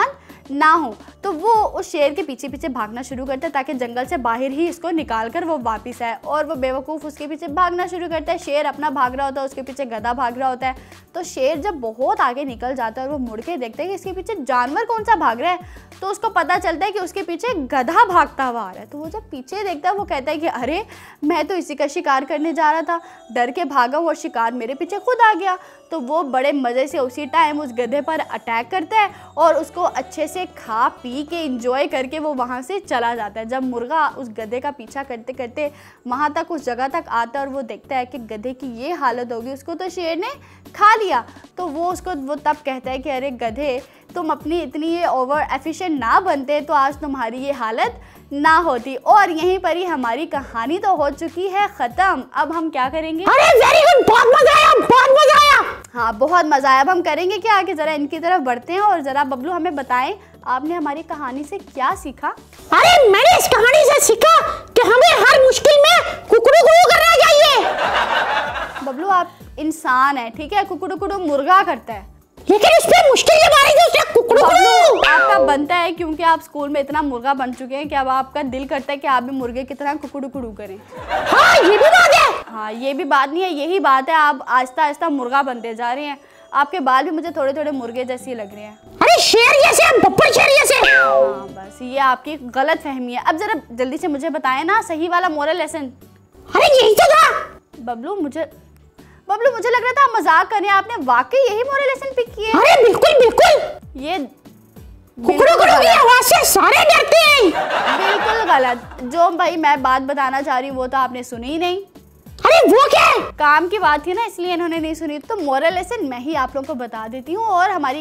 ना हो। तो वो उस शेर के पीछे पीछे भागना शुरू करता है ताकि जंगल से बाहर ही इसको निकाल कर वो वापस आए, और वो बेवकूफ़ उसके पीछे भागना शुरू करता है। शेर अपना भाग रहा होता है, उसके पीछे गधा भाग रहा होता है। तो शेर जब बहुत आगे निकल जाता है और वो मुड़ के देखता है कि इसके पीछे जानवर कौन सा भाग रहा है, तो उसको पता चलता है कि उसके पीछे गधा भागता हुआ आ रहा है। तो वो जब पीछे देखता है वो कहता है कि अरे मैं तो इसी का शिकार करने जा रहा था, डर के भागा हूँ और शिकार मेरे पीछे खुद आ गया। तो वो बड़े मज़े से उसी टाइम उस गधे पर अटैक करता है और उसको अच्छे से खा पी के इंजॉय करके वो वहाँ से चला जाता है। जब मुर्गा उस गधे का पीछा करते करते वहाँ तक उस जगह तक आता है और वो देखता है कि गधे की ये हालत होगी, उसको तो शेर ने खा लिया, तो वो तब कहता है कि अरे गधे, तुम अपनी इतनी ये ओवर एफिशिएंट ना बनते तो आज तुम्हारी ये हालत ना होती। और यहीं पर ही हमारी कहानी तो हो चुकी है ख़त्म। अब हम क्या करेंगे? अरे वेरी गुड, बहुत मजा आया, बहुत मजा आया। हाँ बहुत मज़ा आया। अब हम करेंगे क्या आगे, ज़रा इनकी तरफ बढ़ते हैं और ज़रा बबलू हमें बताएं आपने हमारी कहानी से क्या सीखा? अरे मैंने इस कहानी से सीखा कि हमें हर मुश्किल में कुकड़ू करना चाहिए। बबलू आप इंसान है, ठीक है, कुकड़ू मुर्गा करता है, लेकिन उस पे मुश्किल ये मारी थी उसने कुकड़ू आपका बनता है, क्योंकि आप स्कूल में इतना मुर्गा बन चुके हैं कि अब आपका दिल करता है कि आप भी मुर्गे की तरह कुकड़ू करें। हाँ ये भी बात है। हाँ ये भी बात नहीं है, यही बात है, आप आहिस्ता आहिस्ता मुर्गा बनते जा रहे हैं। आपके बाल भी मुझे थोड़े थोड़े मुर्गे जैसे लग रहे हैं। अरे शेर जैसे, बब्बर शेर जैसे। हाँ बस ये आपकी गलत फहमी है। अब जरा जल्दी से मुझे बताएं ना सही वाला मोरल लेसन। अरे यही तो था। बबलू मुझे लग रहा था आप मजाक कर रहे हैं, आपने वाकई यही मोरल लेसन पिक किया है? अरे बिल्कुल। ये कुकड़ू की आवाज से सारे डरते हैं। बिल्कुल गलत। जो भाई मैं बात बताना चाह रही हूँ वो तो आपने सुनी ही नहीं। अरे वो क्या है? काम की बात थी ना, इसलिए इन्होंने नहीं सुनी। तो मोरल लेसन मैं ही आप लोगों को बता देती हूँ। और हमारी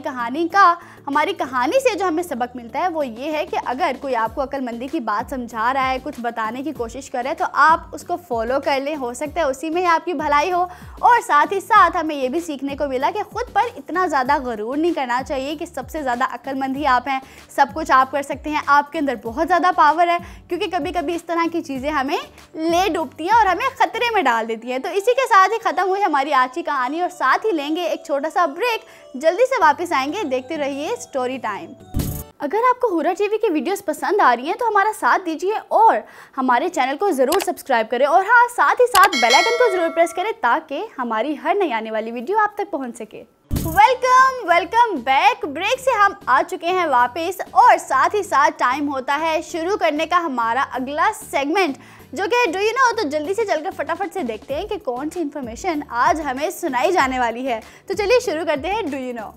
कहानी से जो हमें सबक मिलता है वो ये है कि अगर कोई आपको अक्लमंदी की बात समझा रहा है, कुछ बताने की कोशिश कर रहा है, तो आप उसको फॉलो कर लें, हो सकता है उसी में ही आपकी भलाई हो। और साथ ही साथ हमें ये भी सीखने को मिला कि खुद पर इतना ज़्यादा गरूर नहीं करना चाहिए कि सबसे ज़्यादा अक्लमंद ही आप हैं, सब कुछ आप कर सकते हैं, आपके अंदर बहुत ज़्यादा पावर है। क्योंकि कभी कभी इस तरह की चीज़ें हमें ले डूबती हैं और हमें ख़तरे में डाल देती है। तो इसी के साथ ही खत्म हुई हमारी आज की कहानी और साथ ही लेंगे एक छोटा सा ब्रेक। जल्दी से वापस आएंगे, देखते रहिए स्टोरी टाइम। अगर आपको हुरा टीवी की वीडियोस पसंद आ रही हैं तो हमारा साथ दीजिए और हमारे चैनल को ज़रूर सब्सक्राइब करें और हाँ साथ ही साथ बेल आइकन को ज़रूर प्रेस करें ताकि हमारी हर नई आने वाली वीडियो आप तक पहुंच सके। Welcome back. ब्रेक से हम आ चुके हैं वापस और साथ ही साथ टाइम होता है शुरू करने का हमारा अगला सेगमेंट जो कि डू यू नो। तो जल्दी से चलकर फटाफट से देखते हैं कि कौन सी इन्फॉर्मेशन आज हमें सुनाई जाने वाली है। तो चलिए शुरू करते हैं डू यू नो।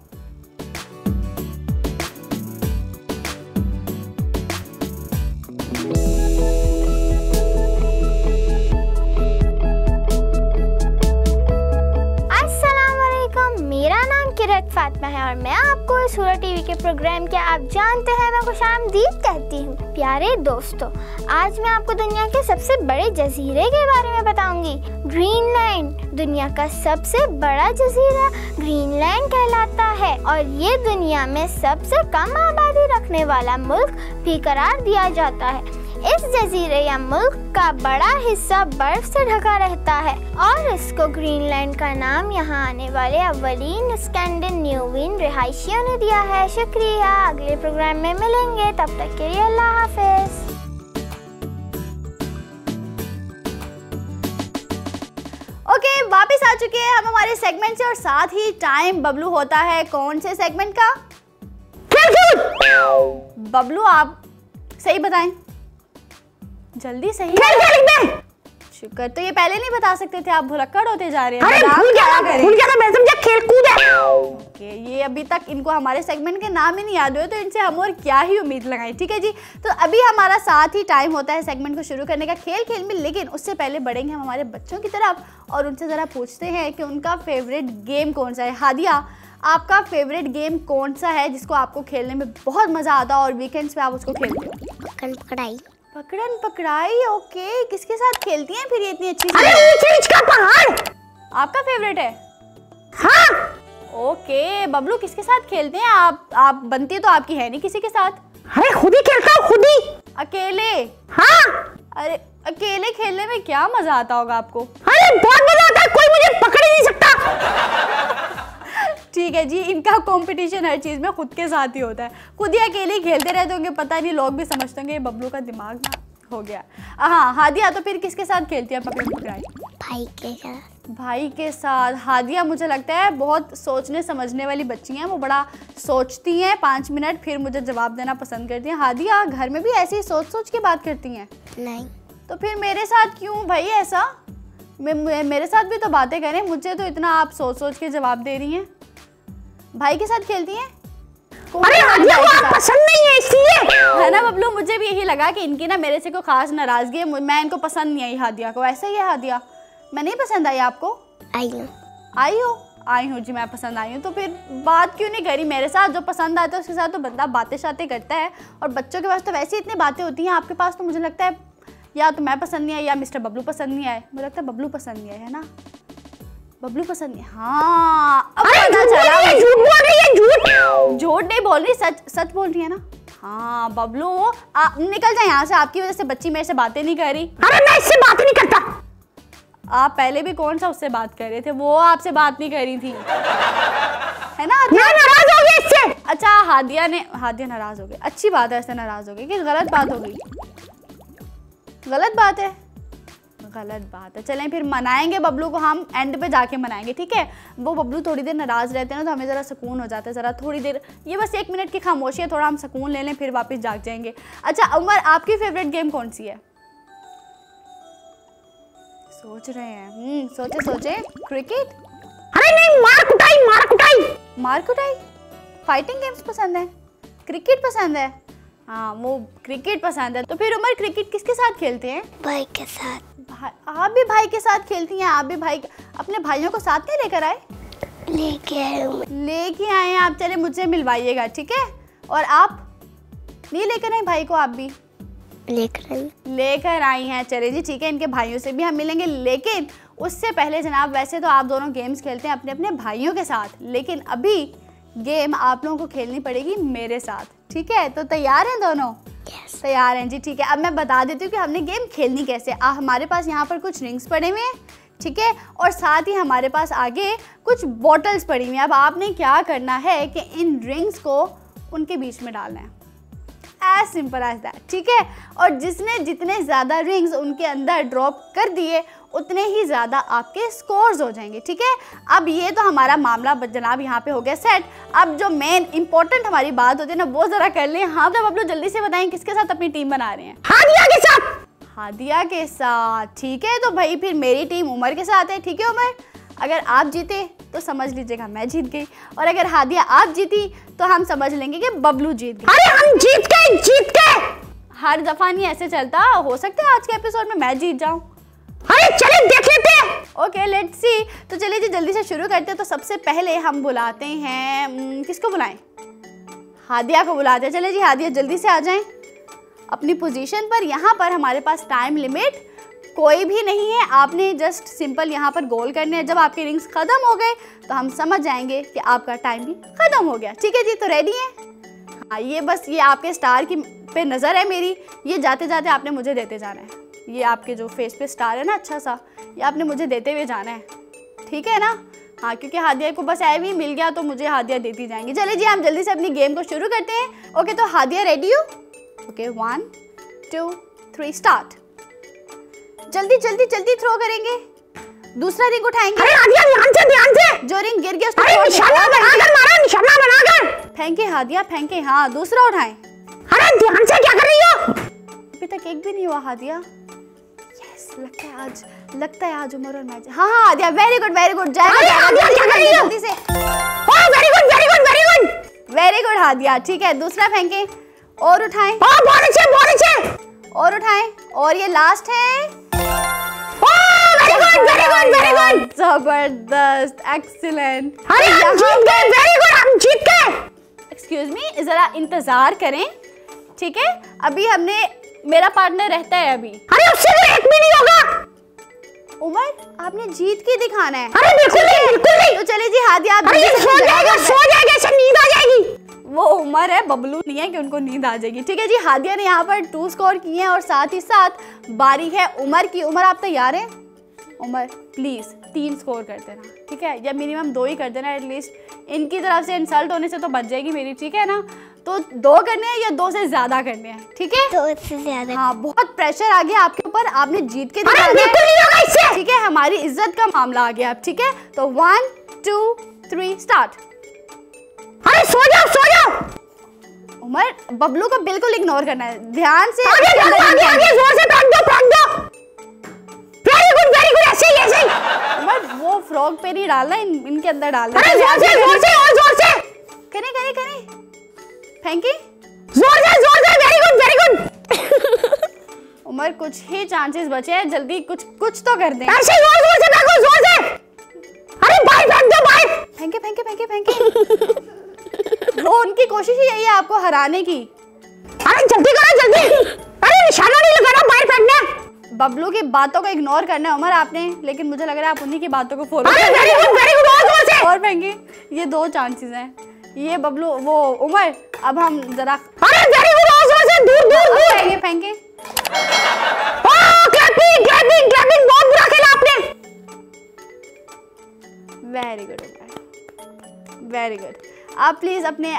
मेरा नाम किरत फातिमा है और मैं आपको इस हुरा टीवी के प्रोग्राम के आप जानते हैं मैं खुशामदीद कहती हूँ। प्यारे दोस्तों, आज मैं आपको दुनिया के सबसे बड़े जजीरे के बारे में बताऊंगी। ग्रीनलैंड दुनिया का सबसे बड़ा जजीरा ग्रीनलैंड कहलाता है और ये दुनिया में सबसे कम आबादी रखने वाला मुल्क भी करार दिया जाता है। इस जजीरे या मुल्क का बड़ा हिस्सा बर्फ से ढका रहता है और इसको ग्रीनलैंड का नाम यहाँ आने वाले अव्वलीन स्कैंडिनेवियन रिहायशियों ने दिया है। शुक्रिया, अगले प्रोग्राम में मिलेंगे, तब तक के लिए अल्लाह हाफिज। ओके, वापस आ चुके हैं हम हमारे सेगमेंट से और साथ ही टाइम बबलू होता है कौन से सेगमेंट का? बबलू आप सही बताएं, जल्दी सही। शुक्र, तो ये पहले नहीं बता सकते थे, आप भुलक्कड़ होते जा रहे हैं। अरे भूल गया था, मैं समझा खेलकूद है। ओके, ये अभी तक इनको हमारे सेगमेंट के नाम ही नहीं याद हुए तो इनसे हम और क्या ही उम्मीद लगाएं। ठीक है जी, तो अभी हमारा साथ ही टाइम होता है सेगमेंट को शुरू करने का खेल में, लेकिन उससे पहले बढ़ेंगे हम हमारे बच्चों की तरफ और उनसे ज़रा पूछते हैं कि उनका फेवरेट गेम कौन सा है। हादिया, आपका फेवरेट गेम कौन सा है जिसको आपको खेलने में बहुत मज़ा आता है और वीकेंड्स पे आप उसको खेलते हो? पकड़न पकड़ाई। ओके, किसके साथ खेलती हैं फिर ये इतनी अच्छी? ऊंच का पहाड़ आपका फेवरेट है? हाँ। ओके, बबलू किसके साथ खेलते हैं आप बनती तो आपकी है नहीं किसी के साथ? अरे खुद ही खेलता हूँ, खुद ही। अकेले? हाँ। अरे अकेले खेलने में क्या मजा आता होगा आपको? अरे बहुत मजा आता है, कोई मुझे पकड़ ही नहीं सकता। ठीक है जी, इनका कंपटीशन हर चीज़ में खुद के साथ ही होता है, खुद ही अकेले खेलते रहते होंगे, पता नहीं लोग भी समझते होंगे बबलू का दिमाग ना हो गया। हाँ हादिया, तो फिर किसके साथ खेलती है पकड़म पकड़ाई? भाई के साथ। भाई के साथ। हादिया मुझे लगता है बहुत सोचने समझने वाली बच्ची हैं, वो बड़ा सोचती हैं 5 मिनट फिर मुझे जवाब देना पसंद करती हैं। हादिया घर में भी ऐसे ही सोच सोच के बात करती हैं? नहीं। तो फिर मेरे साथ क्यों भाई ऐसा? मेरे साथ भी तो बातें करें, मुझे तो इतना आप सोच सोच के जवाब दे रही हैं। भाई के साथ खेलती हैं? अरे हादिया वो आप पसंद नहीं है इसलिए, है ना बबलू? मुझे भी यही लगा कि इनकी ना मेरे से कोई खास नाराजगी है, मैं इनको पसंद नहीं आई हादिया को। ऐसा ही है हादिया, मैं नहीं पसंद आई आपको? आई हूँ जी, मैं पसंद आई हूँ। तो फिर बात क्यों नहीं करी मेरे साथ? जो पसंद आता है उसके साथ तो बंदा बातें शातें करता है, और बच्चों के पास तो वैसे इतनी बातें होती हैं, आपके पास तो मुझे लगता है या तो मैं पसंद नहीं आई या मिस्टर बबलू पसंद नहीं आए। मुझे लगता है बबलू पसंद नहीं आए, है ना? बबलू पसंद नहीं। हाँ अब पता चला। झूठ बोल रही है, झूठ झूठ नहीं बोल रही, सच बोल रही है ना? हाँ बबलू आप निकल जाए यहाँ से, आपकी वजह से बच्ची मेरे से बातें नहीं कर रही। अरे मैं इससे बात नहीं करता। आप पहले भी कौन सा उससे बात कर रहे थे, वो आपसे बात नहीं कर रही थी, है ना? मैं नाराज हो गई इससे। अच्छा हादिया नाराज हो गई, अच्छी बात है ऐसे नाराज हो गई कि गलत बात हो गई? गलत बात है, गलत बात है। चलें फिर मनाएंगे बबलू को, हम एंड पे जाके मनाएंगे, ठीक है? वो बबलू थोड़ी देर नाराज रहते हैं ना, तो हमें ज़रा सुकून हो जाता है, ज़रा थोड़ी देर, ये बस 1 मिनट की खामोशी है, थोड़ा हम सुकून ले लें फिर वापस जाग जाएंगे। अच्छा उमर, आपकी फेवरेट गेम कौन सी है? सोच रहे हैं, सोचे। क्रिकेट? अरे नहीं, मार कुटाई। फाइटिंग गेम्स पसंद है, क्रिकेट पसंद है? हाँ वो क्रिकेट पसंद है। तो फिर उमर क्रिकेट किसके साथ खेलते हैं? भाई के साथ। आप भी भाई के साथ खेलती हैं? आप भी अपने भाइयों को साथ नहीं लेकर आए? लेके आए हैं आप, चले मुझसे मिलवाइएगा, ठीक है? और आप नहीं लेकर आए भाई को? आप भी लेकर आई हैं, चले जी ठीक है, इनके भाइयों से भी हम मिलेंगे। लेकिन उससे पहले जनाब, वैसे तो आप दोनों गेम्स खेलते हैं अपने अपने भाइयों के साथ, लेकिन अभी गेम आप लोगों को खेलनी पड़ेगी मेरे साथ, ठीक है? तो तैयार हैं दोनों? yes. तैयार हैं जी, ठीक है। अब मैं बता देती हूँ कि हमने गेम खेलनी कैसे। हमारे पास यहाँ पर कुछ रिंग्स पड़े हुए हैं, ठीक है, और साथ ही हमारे पास आगे कुछ बॉटल्स पड़ी हुई हैं। अब आपने क्या करना है कि इन रिंग्स को उनके बीच में डालना है, एज सिंपल एज दैट, ठीक है? और जिसने जितने ज़्यादा रिंग्स उनके अंदर ड्रॉप कर दिए उतने ही ज़्यादा आपके स्कोर्स हो जाएंगे, ठीक है? अब ये तो हमारा मामला जनाब यहाँ पे हो गया सेट। अब जो मेन इंपॉर्टेंट हमारी बात होती है ना, वो ज़रा कर लें। हाँ तो बबलू जल्दी से बताएं किसके साथ अपनी टीम बना रहे हैं? हादिया के साथ, ठीक है। तो भाई फिर मेरी टीम उमर के साथ है, ठीक है उमर? अगर आप जीते तो समझ लीजिएगा मैं जीत गई, और अगर हादिया आप जीती तो हम समझ लेंगे कि बबलू जीत गई। अरे हम जीत गए। हर दफा नहीं ऐसे चलता, हो सकता है आज के एपिसोड में मैं जीत जाऊं। अरे चले देख लेते हैं। Okay let's see. तो चलिए जी जल्दी से शुरू करते हैं। तो सबसे पहले हम बुलाते हैं, किसको बुलाएं? हादिया को बुलाते हैं। चले जी हादिया जल्दी से आ जाएं अपनी पोजीशन पर। यहाँ पर हमारे पास टाइम लिमिट कोई भी नहीं है, आपने जस्ट सिंपल यहाँ पर गोल करने हैं। जब आपके रिंग्स खत्म हो गए तो हम समझ जाएंगे कि आपका टाइम भी खत्म हो गया, ठीक है जी? तो रेडी है? हाँ ये बस ये आपके स्टार की पे नज़र है मेरी, ये जाते जाते आपने मुझे देते जाना है। ये आपके जो फेस पे स्टार है ना अच्छा सा, ये आपने मुझे देते हुए जाना है, ठीक है ना? हाँ क्योंकि हादिया को बस ऐ भी मिल गया तो मुझे हादिया देती जाएंगी। चलिए जी हम जल्दी से अपनी गेम को शुरू करते हैं। ओके तो हादिया रेडी हो? Okay 1 2 3 start. जल्दी जल्दी जल्दी थ्रो करेंगे, दूसरा रिंग उठाएंगे। अरे हादिया ध्यान से। जो रिंग गिर गया उसको निशाना बनाकर फेंके हादिया, फेंके। हाँ दूसरा उठाएं। अरे ध्यान से, क्या कर रही हो? अभी तक एक भी नहीं हुआ हादिया। यस लगता है आज उमर और मैं। हाँ हादिया वेरी गुड जाएगा जल्दी से। वेरी गुड हादिया, ठीक है। दूसरा फेंके और उठाएं। बहुत अच्छे। और उठाएं, और ये लास्ट है। Very good. जबरदस्त, एक्सीलेंट। अरे हम जीत गए, वेरी गुड, हम जीत गए। एक्सक्यूज मी, जरा इंतजार करें, ठीक है? अभी हमने, मेरा पार्टनर रहता है अभी। अरे उससे भी एक भी नहीं होगा। उमर आपने जीत के दिखाना है। अरे बिल्कुल नहीं। तो चले जी हादिया आप सो जाएगा, इससे नींद आ जाएगी। वो उमर है, बबलू नहीं है कि उनको नींद आ जाएगी, ठीक है जी? हादिया ने यहाँ पर 2 स्कोर किए हैं और साथ ही साथ बारी है उमर की। उमर आप तैयार हैं? उमर प्लीज़ 3 स्कोर कर देना, ठीक है, या मिनिमम 2 ही कर देना एटलीस्ट। इनकी तरफ से इंसल्ट होने से तो बच जाएगी मेरी, ठीक है ना। तो 2 करने हैं या 2 से ज़्यादा करने हैं, ठीक है? 2 से ज़्यादा। हाँ, बहुत प्रेशर आ गया आपके ऊपर, आपने जीत के दिखाना है, ठीक है, हमारी इज्जत का मामला आ गया अब, ठीक है। तो 1 2 3 स्टार्ट। अरे सो जाओ। उमर बबलू को बिल्कुल इग्नोर करना है, ध्यान से आगे जोर से फेंक दो। वेरी गुड, ऐसे ही। उमर वो फ्रॉग पे नहीं डालना, इनके अंदर डालना। अरे जोर से। करें फेंकी जोर से। Very good. उमर कुछ ही चांसेस बचे हैं, जल्दी कुछ तो कर दें। ऐसे जोर से फेंको, जोर से। अरे बाहर फेंक दो, बाहर। फेंके। वो उनकी कोशिश ही यही है आपको हराने की। अरे जल्दी करो। अरे निशाना नहीं लगाना, बाहर फेंकना। बबलू की बातों को इग्नोर करना है उमर आपने, लेकिन मुझे लग रहा है आप उन्हीं की बातों को फॉलो कर रहे हैं। Very good. और फेंके। ये 2 चांसेस हैं, ये बबलू वो उमर। अब हम जरा अरे वेरी गुड, से दूर। फेंके। क्लैपिंग बहुत बुरा खेला आपने। Very good. आप प्लीज अपने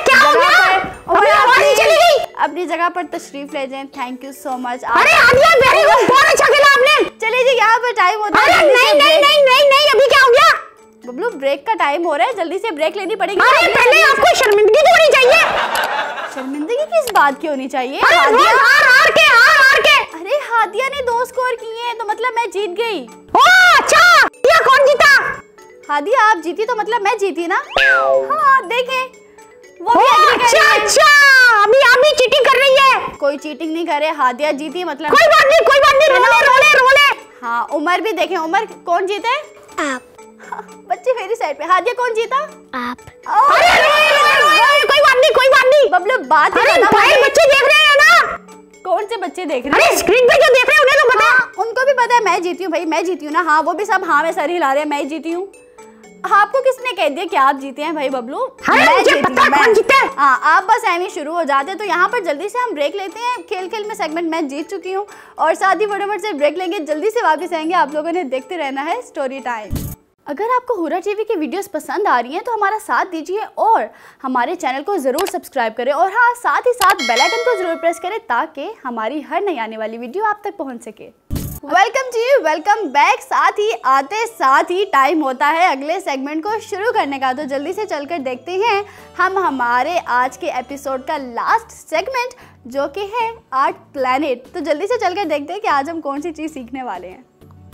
अपनी जगह पर तशरीफ ले जाएं। Thank you so much. अरे आदिया वेरी गुड, बहुत अच्छा खेला आपने। चलिए जी, यहाँ पर टाइम होता है। नहीं, अभी क्या हो गया? बबलू ब्रेक का टाइम हो रहा है, जल्दी से ब्रेक लेनी पड़ेगी। अरे पहले आपको शर्मिंदगी तो होनी चाहिए। शर्मिंदगी किस बात की होनी चाहिए? हार के। अरे हादिया ने 2 स्कोर किए हैं, तो मतलब मैं जीत गई। ओह अच्छा, ये कौन जीता? हादिया आप जीती, तो मतलब मैं जीती ना। हाँ देखें, वो भी अच्छा, अभी आप भी चीटिंग कर रही है। कोई चीटिंग नहीं करे, हादिया जीती मतलब। कोई बात नहीं, रोले। हाँ, उमर भी देखें, उमर कौन जीते? आप। बच्चे मेरी साइड पे। हादिया कौन जीता? आप। अरे कोई बात नहीं। बबलू बात ही करना। बच्चे देख रहे हैं ना। कौन से बच्चे देख रहे हैं? अरे स्क्रीन पे जो देख रहे हैं उन्हें तो पता। उनको भी पता है मैं जीती हूँ भाई, मैं जीती हूँ ना। हाँ, वो भी सब हाँ में सर हिला रहे हैं, मैं जीती हूँ। आपको किसने कह दिया कि आप जीते हैं भाई बबलू? मुझे पता है कौन जीता है। हाँ, आप बस ऐਵੇਂ शुरू हो जाते हैं। तो यहाँ पर जल्दी से हम ब्रेक लेते हैं। खेल में सेगमेंट मैं जीत चुकी हूँ, और साथ ही फटाफट से ब्रेक लेंगे, जल्दी से वापस आएंगे। आप लोगों ने देखते रहना है स्टोरी टाइम। अगर आपको हुरा टीवी की वीडियोस पसंद आ रही हैं तो हमारा साथ दीजिए और हमारे चैनल को ज़रूर सब्सक्राइब करें, और हाँ, साथ ही साथ बेल आइकन को ज़रूर प्रेस करें ताकि हमारी हर नई आने वाली वीडियो आप तक पहुंच सके। वेलकम जी, वेलकम बैक। साथ ही टाइम होता है अगले सेगमेंट को शुरू करने का। तो जल्दी से चलकर देखते हैं हम हमारे आज के एपिसोड का लास्ट सेगमेंट, जो कि है आर्ट प्लैनेट। तो जल्दी से चलकर देखते हैं कि आज हम कौन सी चीज़ सीखने वाले हैं।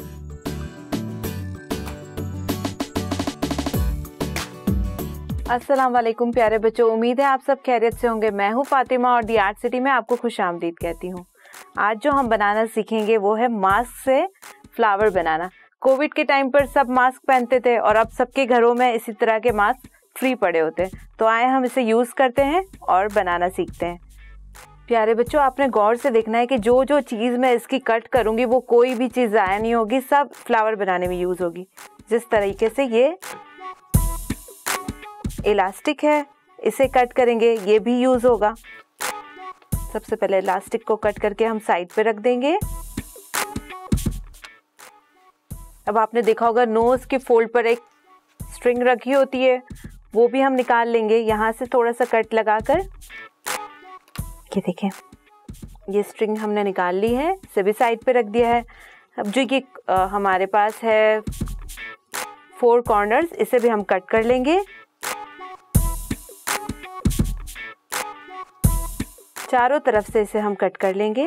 अस्सलाम वालेकुम प्यारे बच्चों, उम्मीद है आप सब खैरियत से होंगे। मैं हूँ फातिमा और दी आर्ट सिटी में आपको खुशामदीद कहती हूँ। आज जो हम बनाना सीखेंगे वो है मास्क से फ्लावर बनाना। कोविड के टाइम पर सब मास्क पहनते थे और अब सबके घरों में इसी तरह के मास्क फ्री पड़े होते हैं। तो आए हम इसे यूज़ करते हैं और बनाना सीखते हैं। प्यारे बच्चों, आपने गौर से देखना है कि जो चीज़ मैं इसकी कट करूँगी वो कोई भी चीज़ ज़ाया नहीं होगी, सब फ्लावर बनाने में यूज़ होगी। जिस तरीके से ये इलास्टिक है, इसे कट करेंगे, ये भी यूज़ होगा। सबसे पहले इलास्टिक को कट करके हम साइड पे रख देंगे। अब आपने देखा होगा नोज़ के फोल्ड पर एक स्ट्रिंग रखी होती है, वो भी हम निकाल लेंगे। यहाँ से थोड़ा सा कट लगाकर, ये देखें, ये स्ट्रिंग हमने निकाल ली है, इसे भी साइड पे रख दिया है। अब जो ये हमारे पास है 4 कॉर्नर्स, इसे भी हम कट कर लेंगे। चारों तरफ से इसे हम कट कर लेंगे।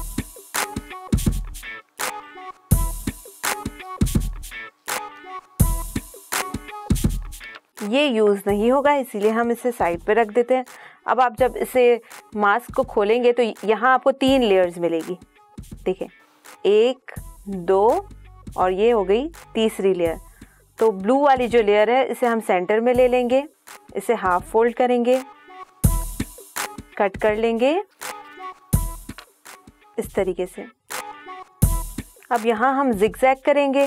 ये यूज़ नहीं होगा, इसीलिए हम इसे साइड पे रख देते हैं। अब आप जब इसे मास्क को खोलेंगे तो यहाँ आपको 3 लेयर्स मिलेगी। देखें, 1 2 और ये हो गई तीसरी लेयर। तो ब्लू वाली जो लेयर है इसे हम सेंटर में ले लेंगे, इसे हाफ फोल्ड करेंगे, कट कर लेंगे इस तरीके से। अब यहाँ हम जिगजैग करेंगे,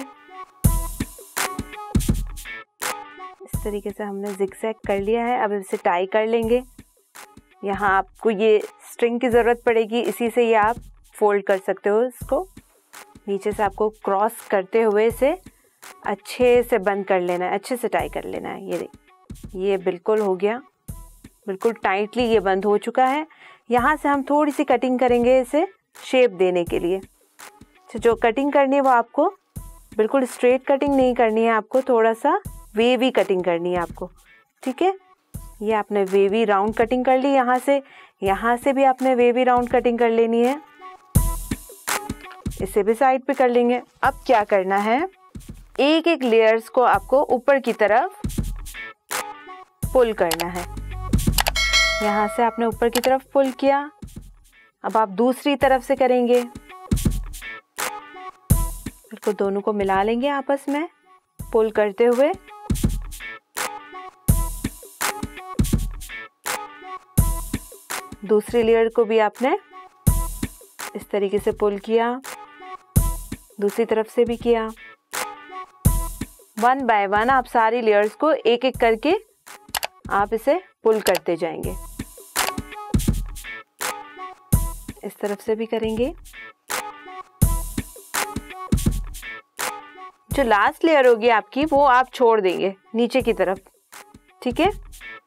इस तरीके से हमने जिगजैग कर लिया है। अब इसे टाई कर लेंगे। यहाँ आपको ये स्ट्रिंग की ज़रूरत पड़ेगी, इसी से ये आप फोल्ड कर सकते हो इसको। नीचे से आपको क्रॉस करते हुए इसे अच्छे से बंद कर लेना है, अच्छे से टाई कर लेना है। ये बिल्कुल हो गया, बिल्कुल टाइटली ये बंद हो चुका है। यहाँ से हम थोड़ी सी कटिंग करेंगे इसे शेप देने के लिए। तो जो कटिंग करनी है वो आपको बिल्कुल स्ट्रेट कटिंग नहीं करनी है, आपको थोड़ा सा वेवी कटिंग करनी है आपको, ठीक है। ये आपने वेवी राउंड कटिंग कर ली, यहाँ से भी आपने वेवी राउंड कटिंग कर लेनी है। इसे भी साइड पे कर लेंगे। अब क्या करना है, एक एक लेयर्स को आपको ऊपर की तरफ पुल करना है। यहाँ से आपने ऊपर की तरफ पुल किया, अब आप दूसरी तरफ से करेंगे। बिल्कुल दोनों को मिला लेंगे आपस में पुल करते हुए। दूसरी लेयर को भी आपने इस तरीके से पुल किया, दूसरी तरफ से भी किया। वन बाय वन आप सारी लेयर्स को एक एक करके आप इसे पुल करते जाएंगे। इस तरफ से भी करेंगे। जो लास्ट लेयर होगी आपकी वो आप छोड़ देंगे नीचे की तरफ, ठीक है।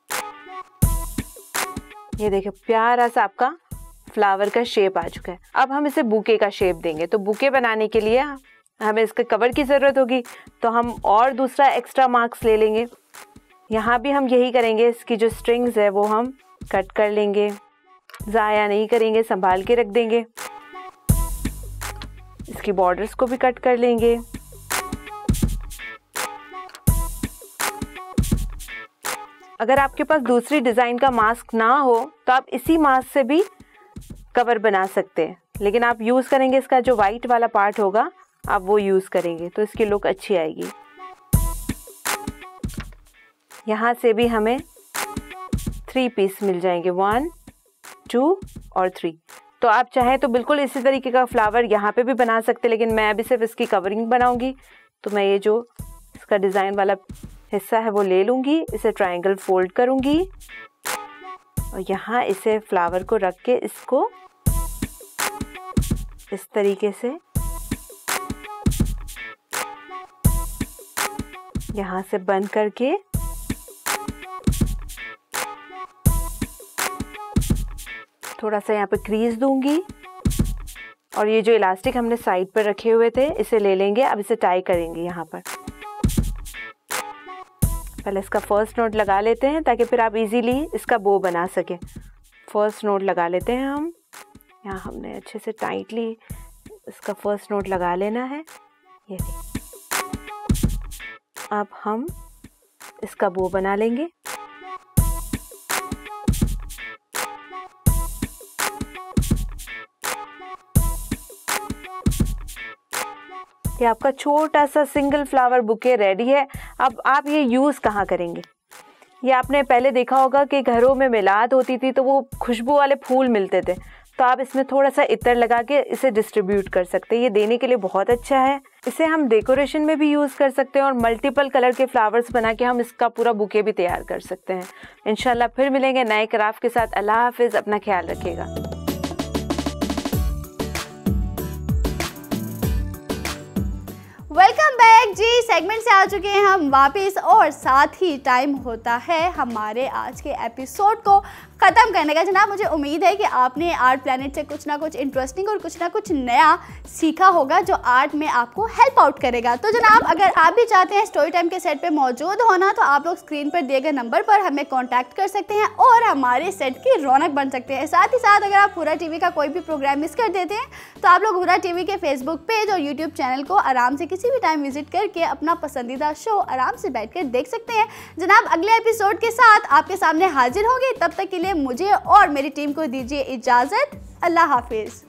ये देखिए प्यारा सा आपका फ्लावर का शेप आ चुका है। अब हम इसे बुके का शेप देंगे। तो बुके बनाने के लिए हमें इसके कवर की ज़रूरत होगी, तो हम और दूसरा एक्स्ट्रा मार्क्स ले लेंगे। यहाँ भी हम यही करेंगे, इसकी जो स्ट्रिंग्स है वो हम कट कर लेंगे, ज़ाया नहीं करेंगे, संभाल के रख देंगे। इसकी बॉर्डर्स को भी कट कर लेंगे। अगर आपके पास दूसरी डिज़ाइन का मास्क ना हो तो आप इसी मास्क से भी कवर बना सकते हैं, लेकिन आप यूज़ करेंगे इसका जो वाइट वाला पार्ट होगा आप वो यूज़ करेंगे तो इसकी लुक अच्छी आएगी। यहाँ से भी हमें 3 पीस मिल जाएंगे, 1, 2 और 3। तो आप चाहें तो बिल्कुल इसी तरीके का फ्लावर यहाँ पे भी बना सकते हैं, लेकिन मैं अभी सिर्फ इसकी कवरिंग बनाऊंगी। तो मैं ये जो इसका डिज़ाइन वाला हिस्सा है वो ले लूँगी, इसे ट्रायंगल फोल्ड करूँगी और यहाँ इसे फ्लावर को रख के इसको इस तरीके से यहाँ से बंद करके थोड़ा सा यहाँ पे क्रीज दूंगी और ये जो इलास्टिक हमने साइड पर रखे हुए थे इसे ले लेंगे। अब इसे टाई करेंगे। यहाँ पर पहले इसका फर्स्ट नोट लगा लेते हैं ताकि फिर आप इजीली इसका बो बना सके। फर्स्ट नोट लगा लेते हैं हम। यहाँ हमने अच्छे से टाइटली इसका फर्स्ट नोट लगा लेना है। ये अब हम इसका बो बना लेंगे। ये आपका छोटा सा सिंगल फ्लावर बुके रेडी है। अब आप ये यूज़ कहाँ करेंगे? ये आपने पहले देखा होगा कि घरों में मिलाद होती थी तो वो खुशबू वाले फूल मिलते थे, तो आप इसमें थोड़ा सा इत्र लगा के इसे डिस्ट्रीब्यूट कर सकते हैं। ये देने के लिए बहुत अच्छा है। इसे हम डेकोरेशन में भी यूज़ कर सकते हैं और मल्टीपल कलर के फ्लावर्स बना के हम इसका पूरा बुके भी तैयार कर सकते हैं। इंशाल्लाह फिर मिलेंगे नए क्राफ्ट के साथ। अल्लाह हाफिज़, अपना ख्याल रखिएगा। वेलकम बैक जी। सेगमेंट से आ चुके हैं हम वापस और साथ ही टाइम होता है हमारे आज के एपिसोड को ख़त्म करने का। जनाब मुझे उम्मीद है कि आपने आर्ट प्लैनेट से कुछ ना कुछ इंटरेस्टिंग और कुछ ना कुछ नया सीखा होगा जो आर्ट में आपको हेल्प आउट करेगा। तो जनाब अगर आप भी चाहते हैं स्टोरी टाइम के सेट पे मौजूद होना तो आप लोग स्क्रीन पर दिए गए नंबर पर हमें कॉन्टैक्ट कर सकते हैं और हमारे सेट की रौनक बन सकते हैं। साथ ही साथ अगर आप हुर्रा टीवी का कोई भी प्रोग्राम मिस कर देते हैं तो आप लोग हुर्रा टीवी के फेसबुक पेज और यूट्यूब चैनल को आराम से किसी भी टाइम विजिट करके अपना पसंदीदा शो आराम से बैठकर देख सकते हैं। जनाब अगले एपिसोड के साथ आपके सामने हाजिर होंगे। तब तक के लिए मुझे और मेरी टीम को दीजिए इजाज़त। अल्लाह हाफिज़।